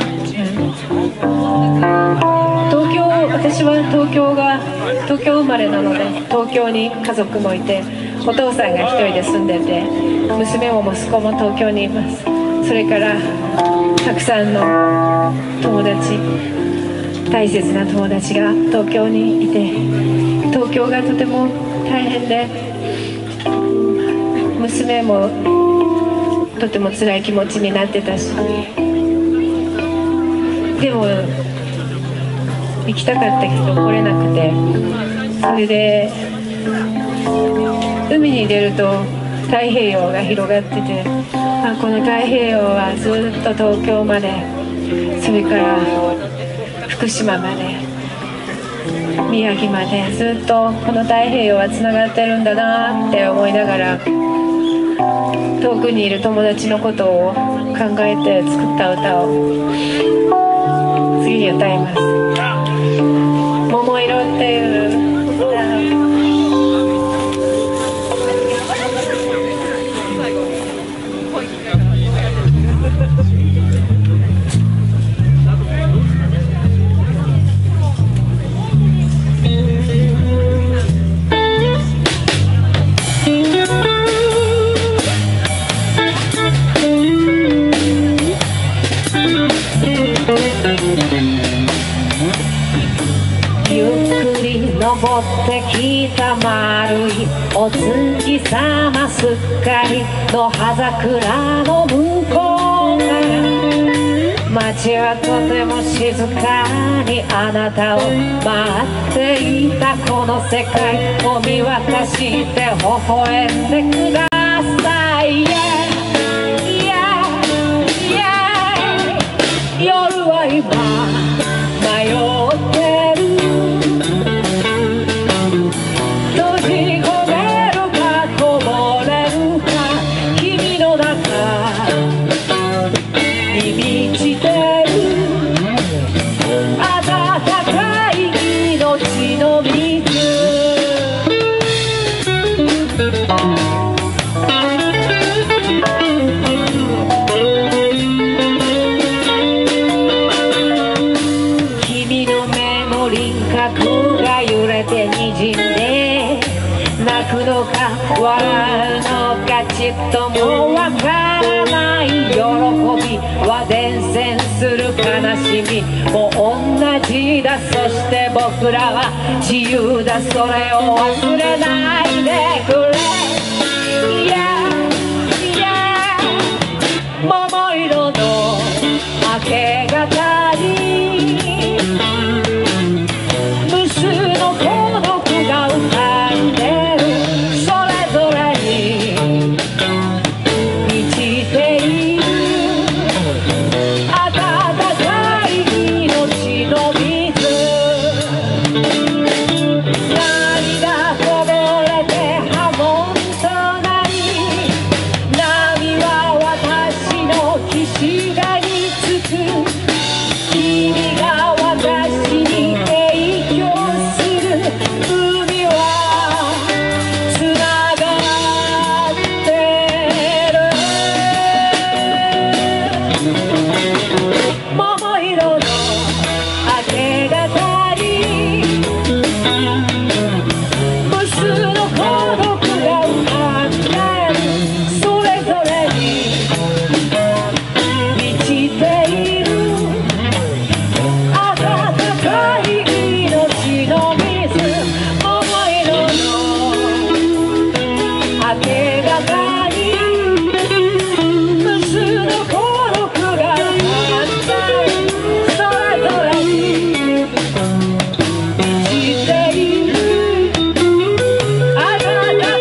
Speaker 4: 私は東京生まれなので、東京に家族もいて、お父さんが一人で住んでて、娘も息子も東京にいます。それからたくさんの友達、大切な友達が東京にいて、東京がとても大変で、娘もとても辛い気持ちになってたし、でも行きたかったけど来れなくて、それで海に出ると太平洋が広がってて、この太平洋はずっと東京まで、それから福島まで、宮城まで、ずっとこの太平洋はつながってるんだなって思いながら、遠くにいる友達のことを考えて作った歌を次に歌います。桃色っていう歌。登ってきた丸いお月様、すっかりの葉桜の向こうから、街はとても静かにあなたを待っていた。この世界を見渡して微笑んでください。夜は今迷ってる、笑うのかちっともわからない。喜びは伝染する悲しみも同じだ。そして僕らは自由だ、それを忘れないでくれ。桃色の明け方に無数の孤独が浮かんでる。あなた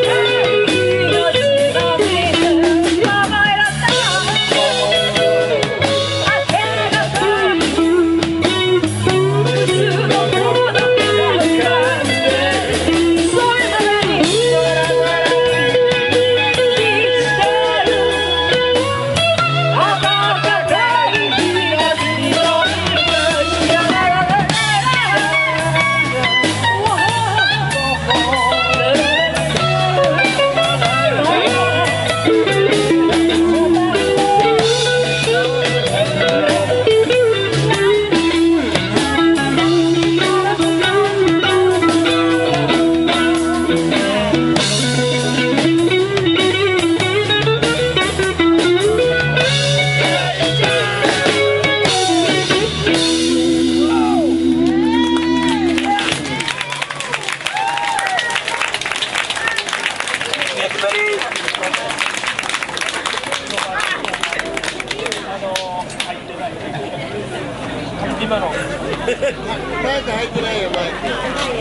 Speaker 7: 入ってないよ、マイク。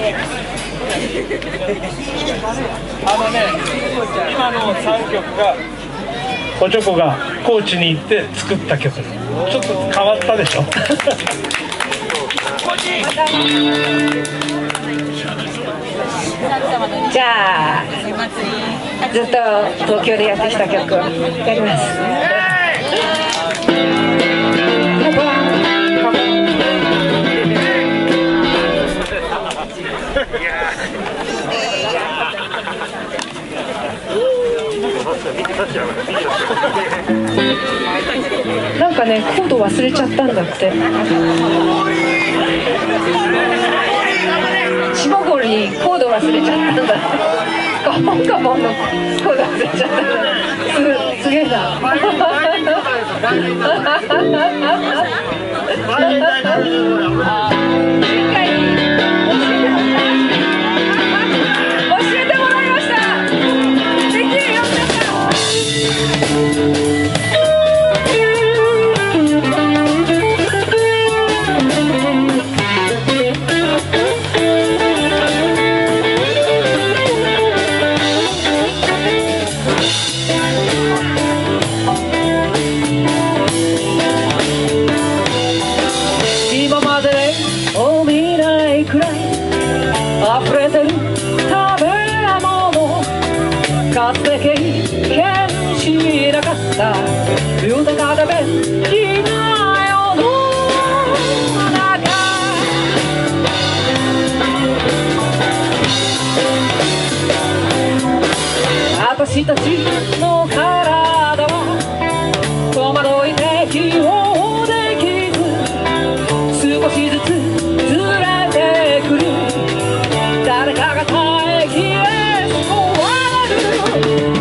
Speaker 2: 今の3曲がおちょこが高知に行って作った曲。ちょっと変わったでしょ。
Speaker 4: じゃあずっと東京でやってきた曲をやります。なんかね、コード忘れちゃったんだって。下郡にコード忘れちゃったんだって。カモンカモンのコード忘れちゃったんだ。すげえな。豊かで便利な世の中、私たちの体は戸惑い適応できず、少しずつずれてくる。誰かが耐えきれそうなる。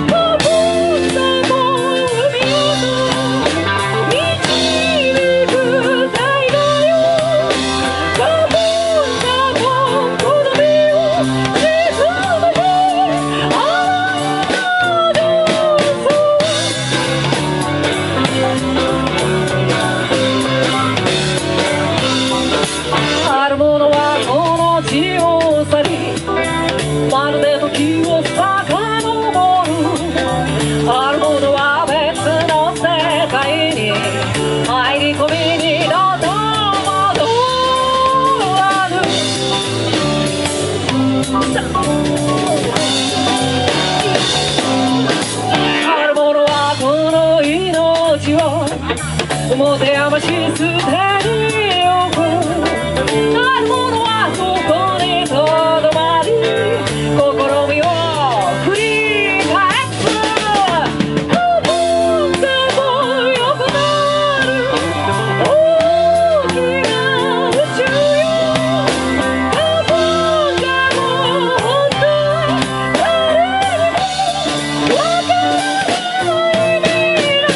Speaker 4: 持て余し捨てにおく。あるものはそこにとどまり、試みを繰り返す。過分でも良くなる大きな宇宙よ。過分でも本当誰にもわからない未来。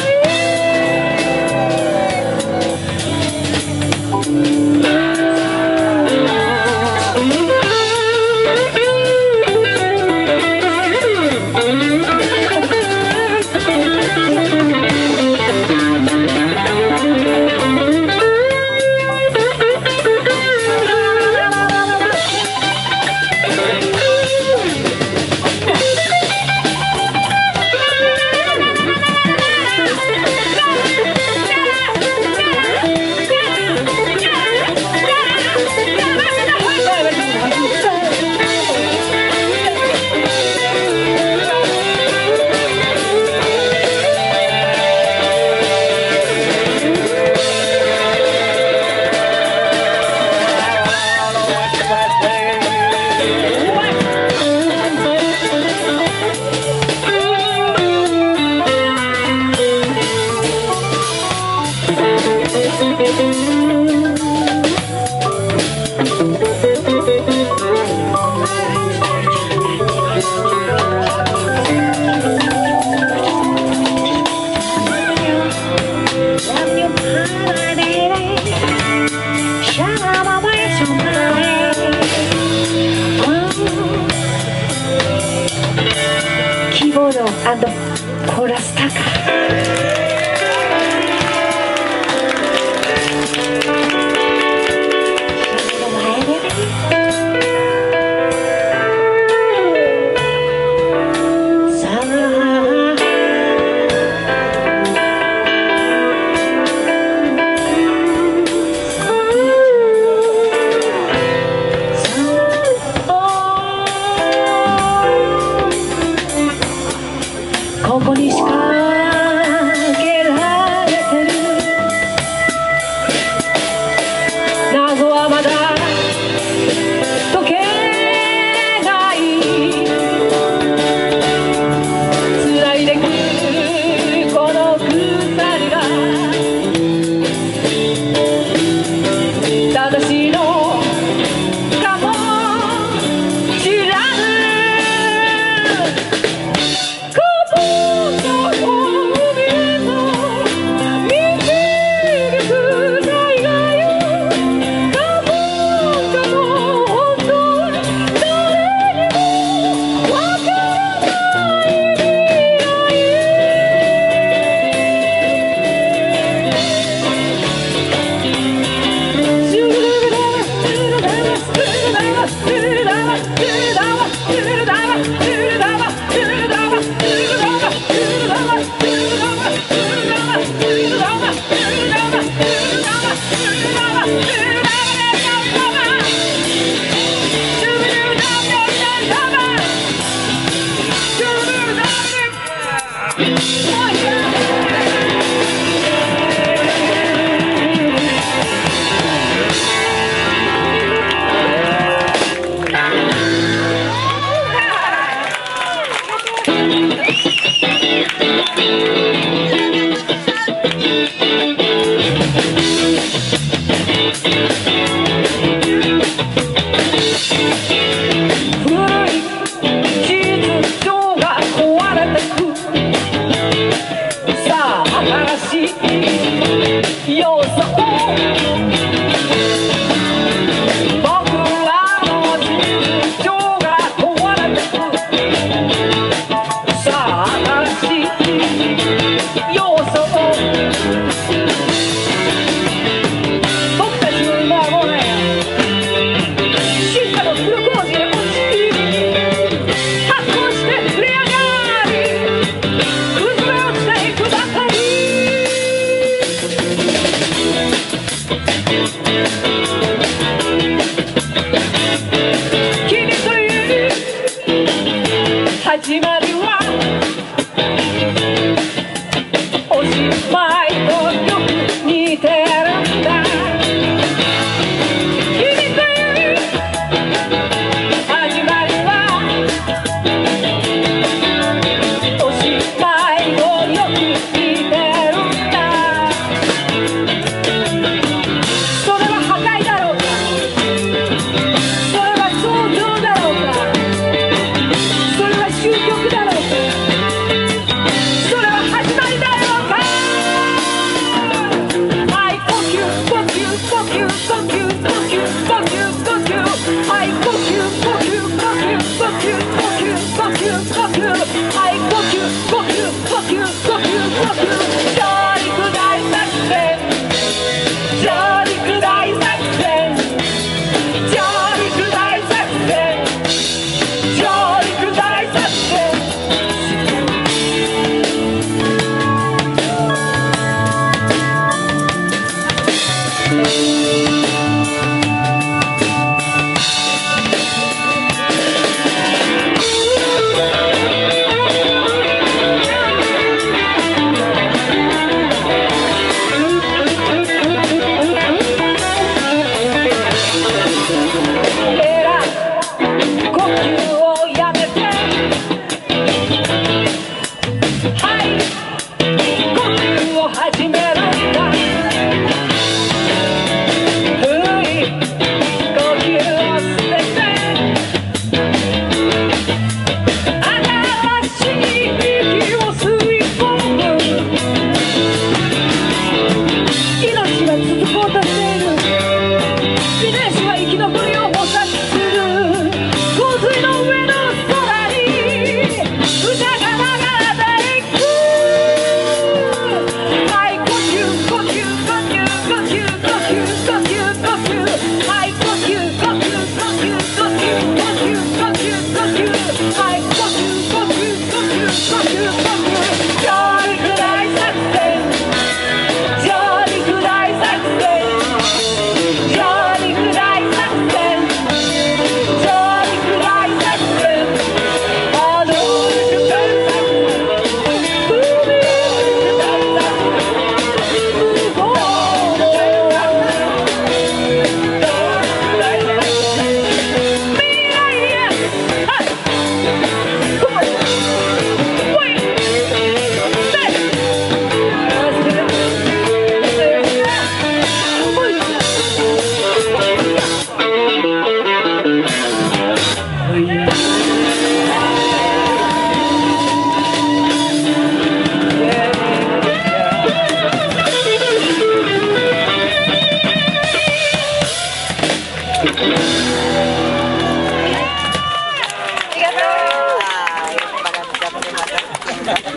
Speaker 4: キーボード&コーラスタカ。 そこに仕掛けられてる謎はまだ解けない繋いでくこの鎖が正しいのかもしらぬ始まりはおしまいとよく似てるんだ君という始まりはおしまいとよく似てるんだそれは破壊だろうかそれは創造だろうか究極だろうか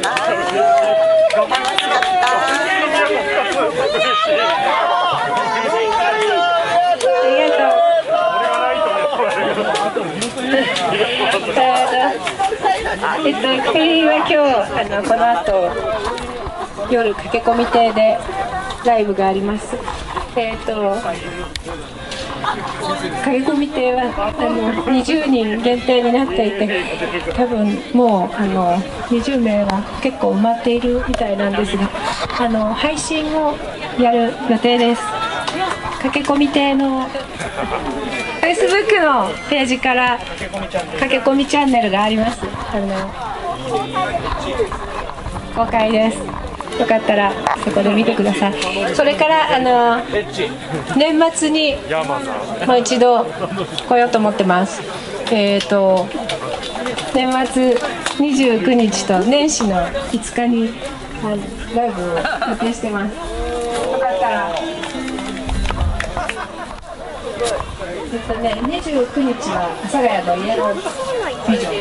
Speaker 4: クリは今日この後夜駆け込み亭でライブがあります。駆け込み亭は20人限定になっていて、多分もう20名は結構埋まっているみたいなんですが、配信をやる予定です。駆け込み亭の Facebook のページから駆け込みチャンネルがあります。公開です。よかったらそこで見てください。それから年末にもう一度来ようと思ってます。年末29日と年始の5日にライブを予定してます。よかったら29日は阿佐ヶ谷のイエロービジョン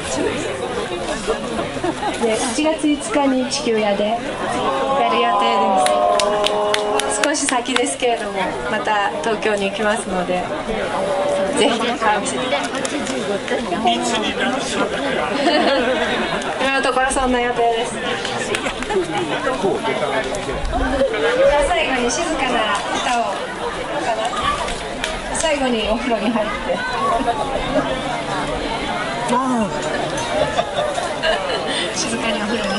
Speaker 4: で、8月5日に地球屋でやる予定です。少し先ですけれども、また東京に行きますので、ぜひ今のところそんな予定です。最後に静かな歌を最後にお風呂に入って静かにお風呂に入って。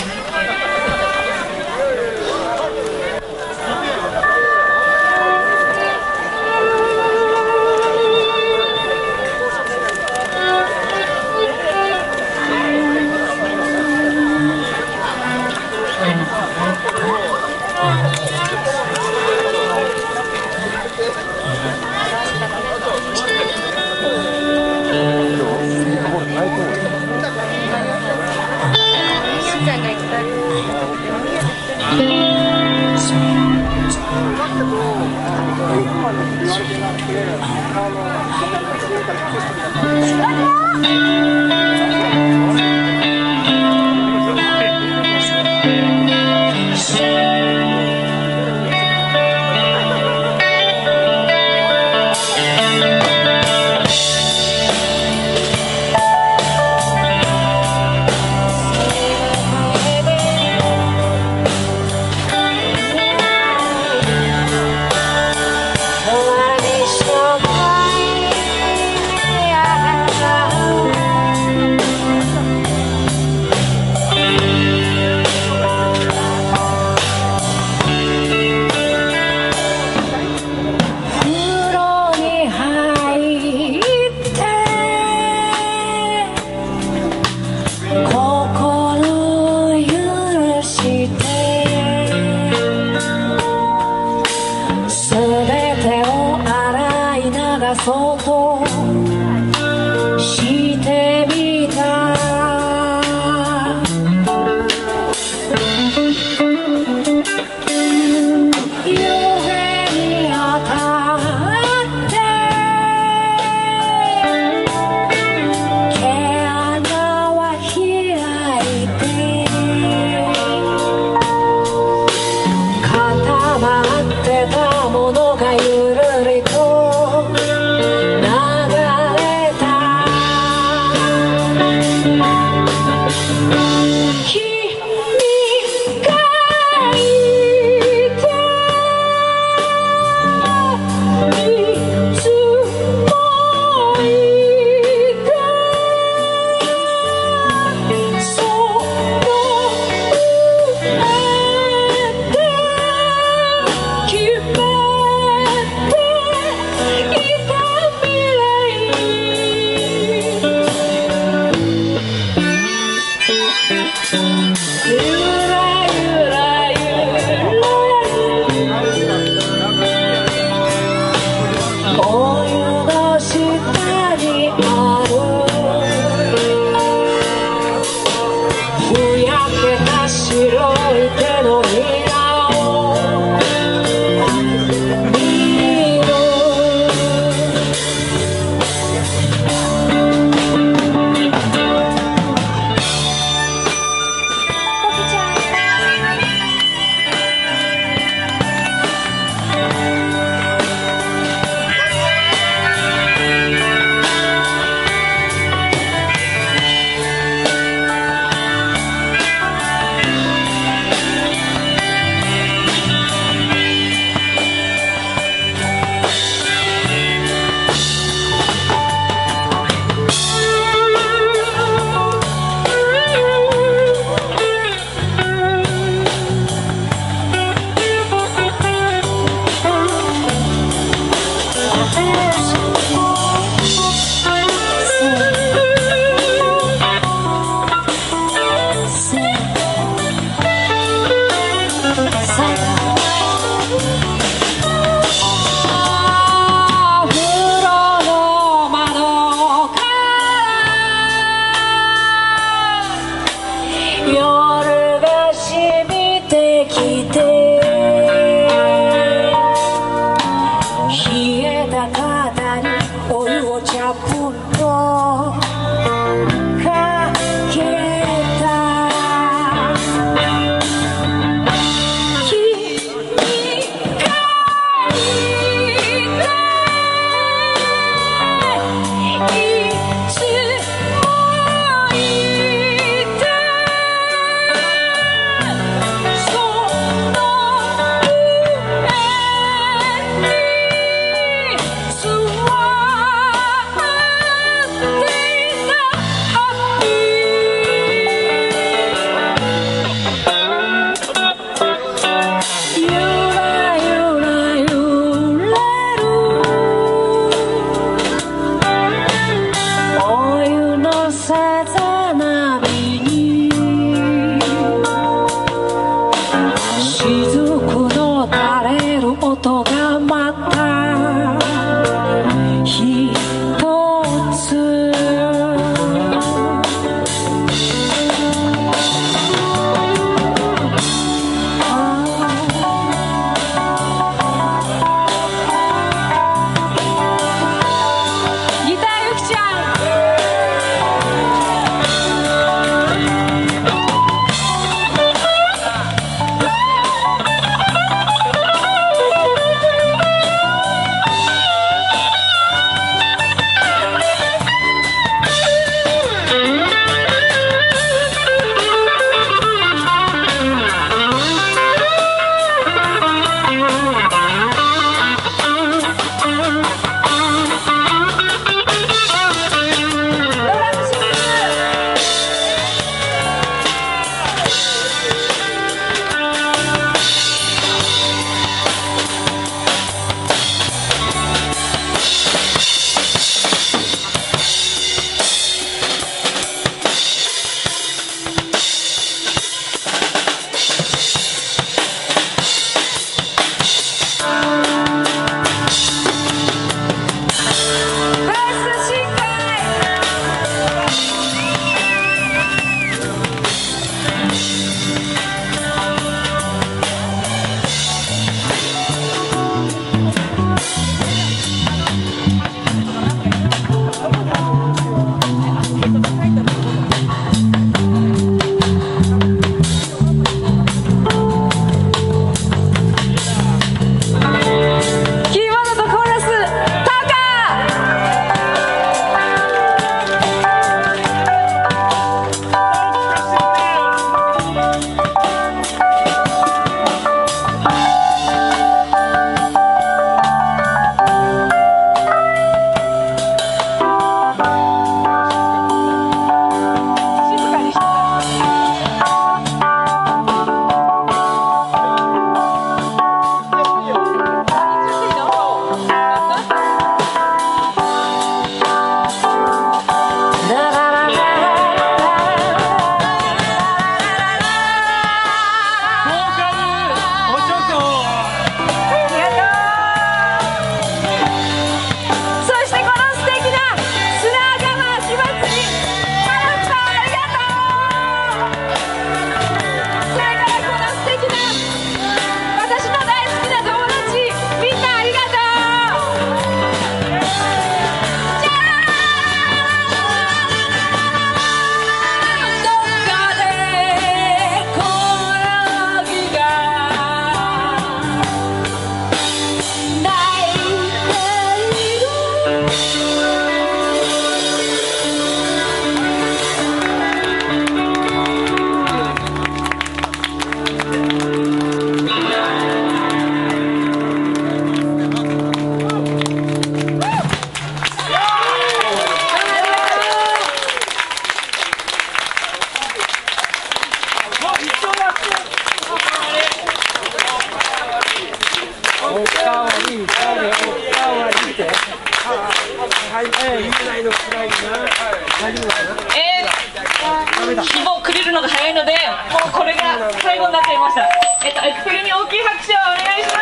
Speaker 12: 日も暮れるのが早いので、もうこれが最後になっちゃいました。エクペルに大きい拍手をお願いします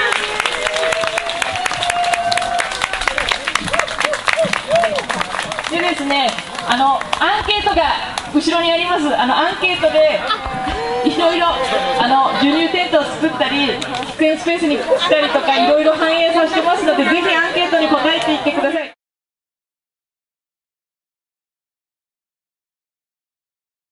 Speaker 12: 。でですね、アンケートが後ろにあります。アンケートでいろいろ授乳テントを作ったり、出演スペースに来たりとかいろいろ反映させてますので、ぜひアンケートに答えていってください。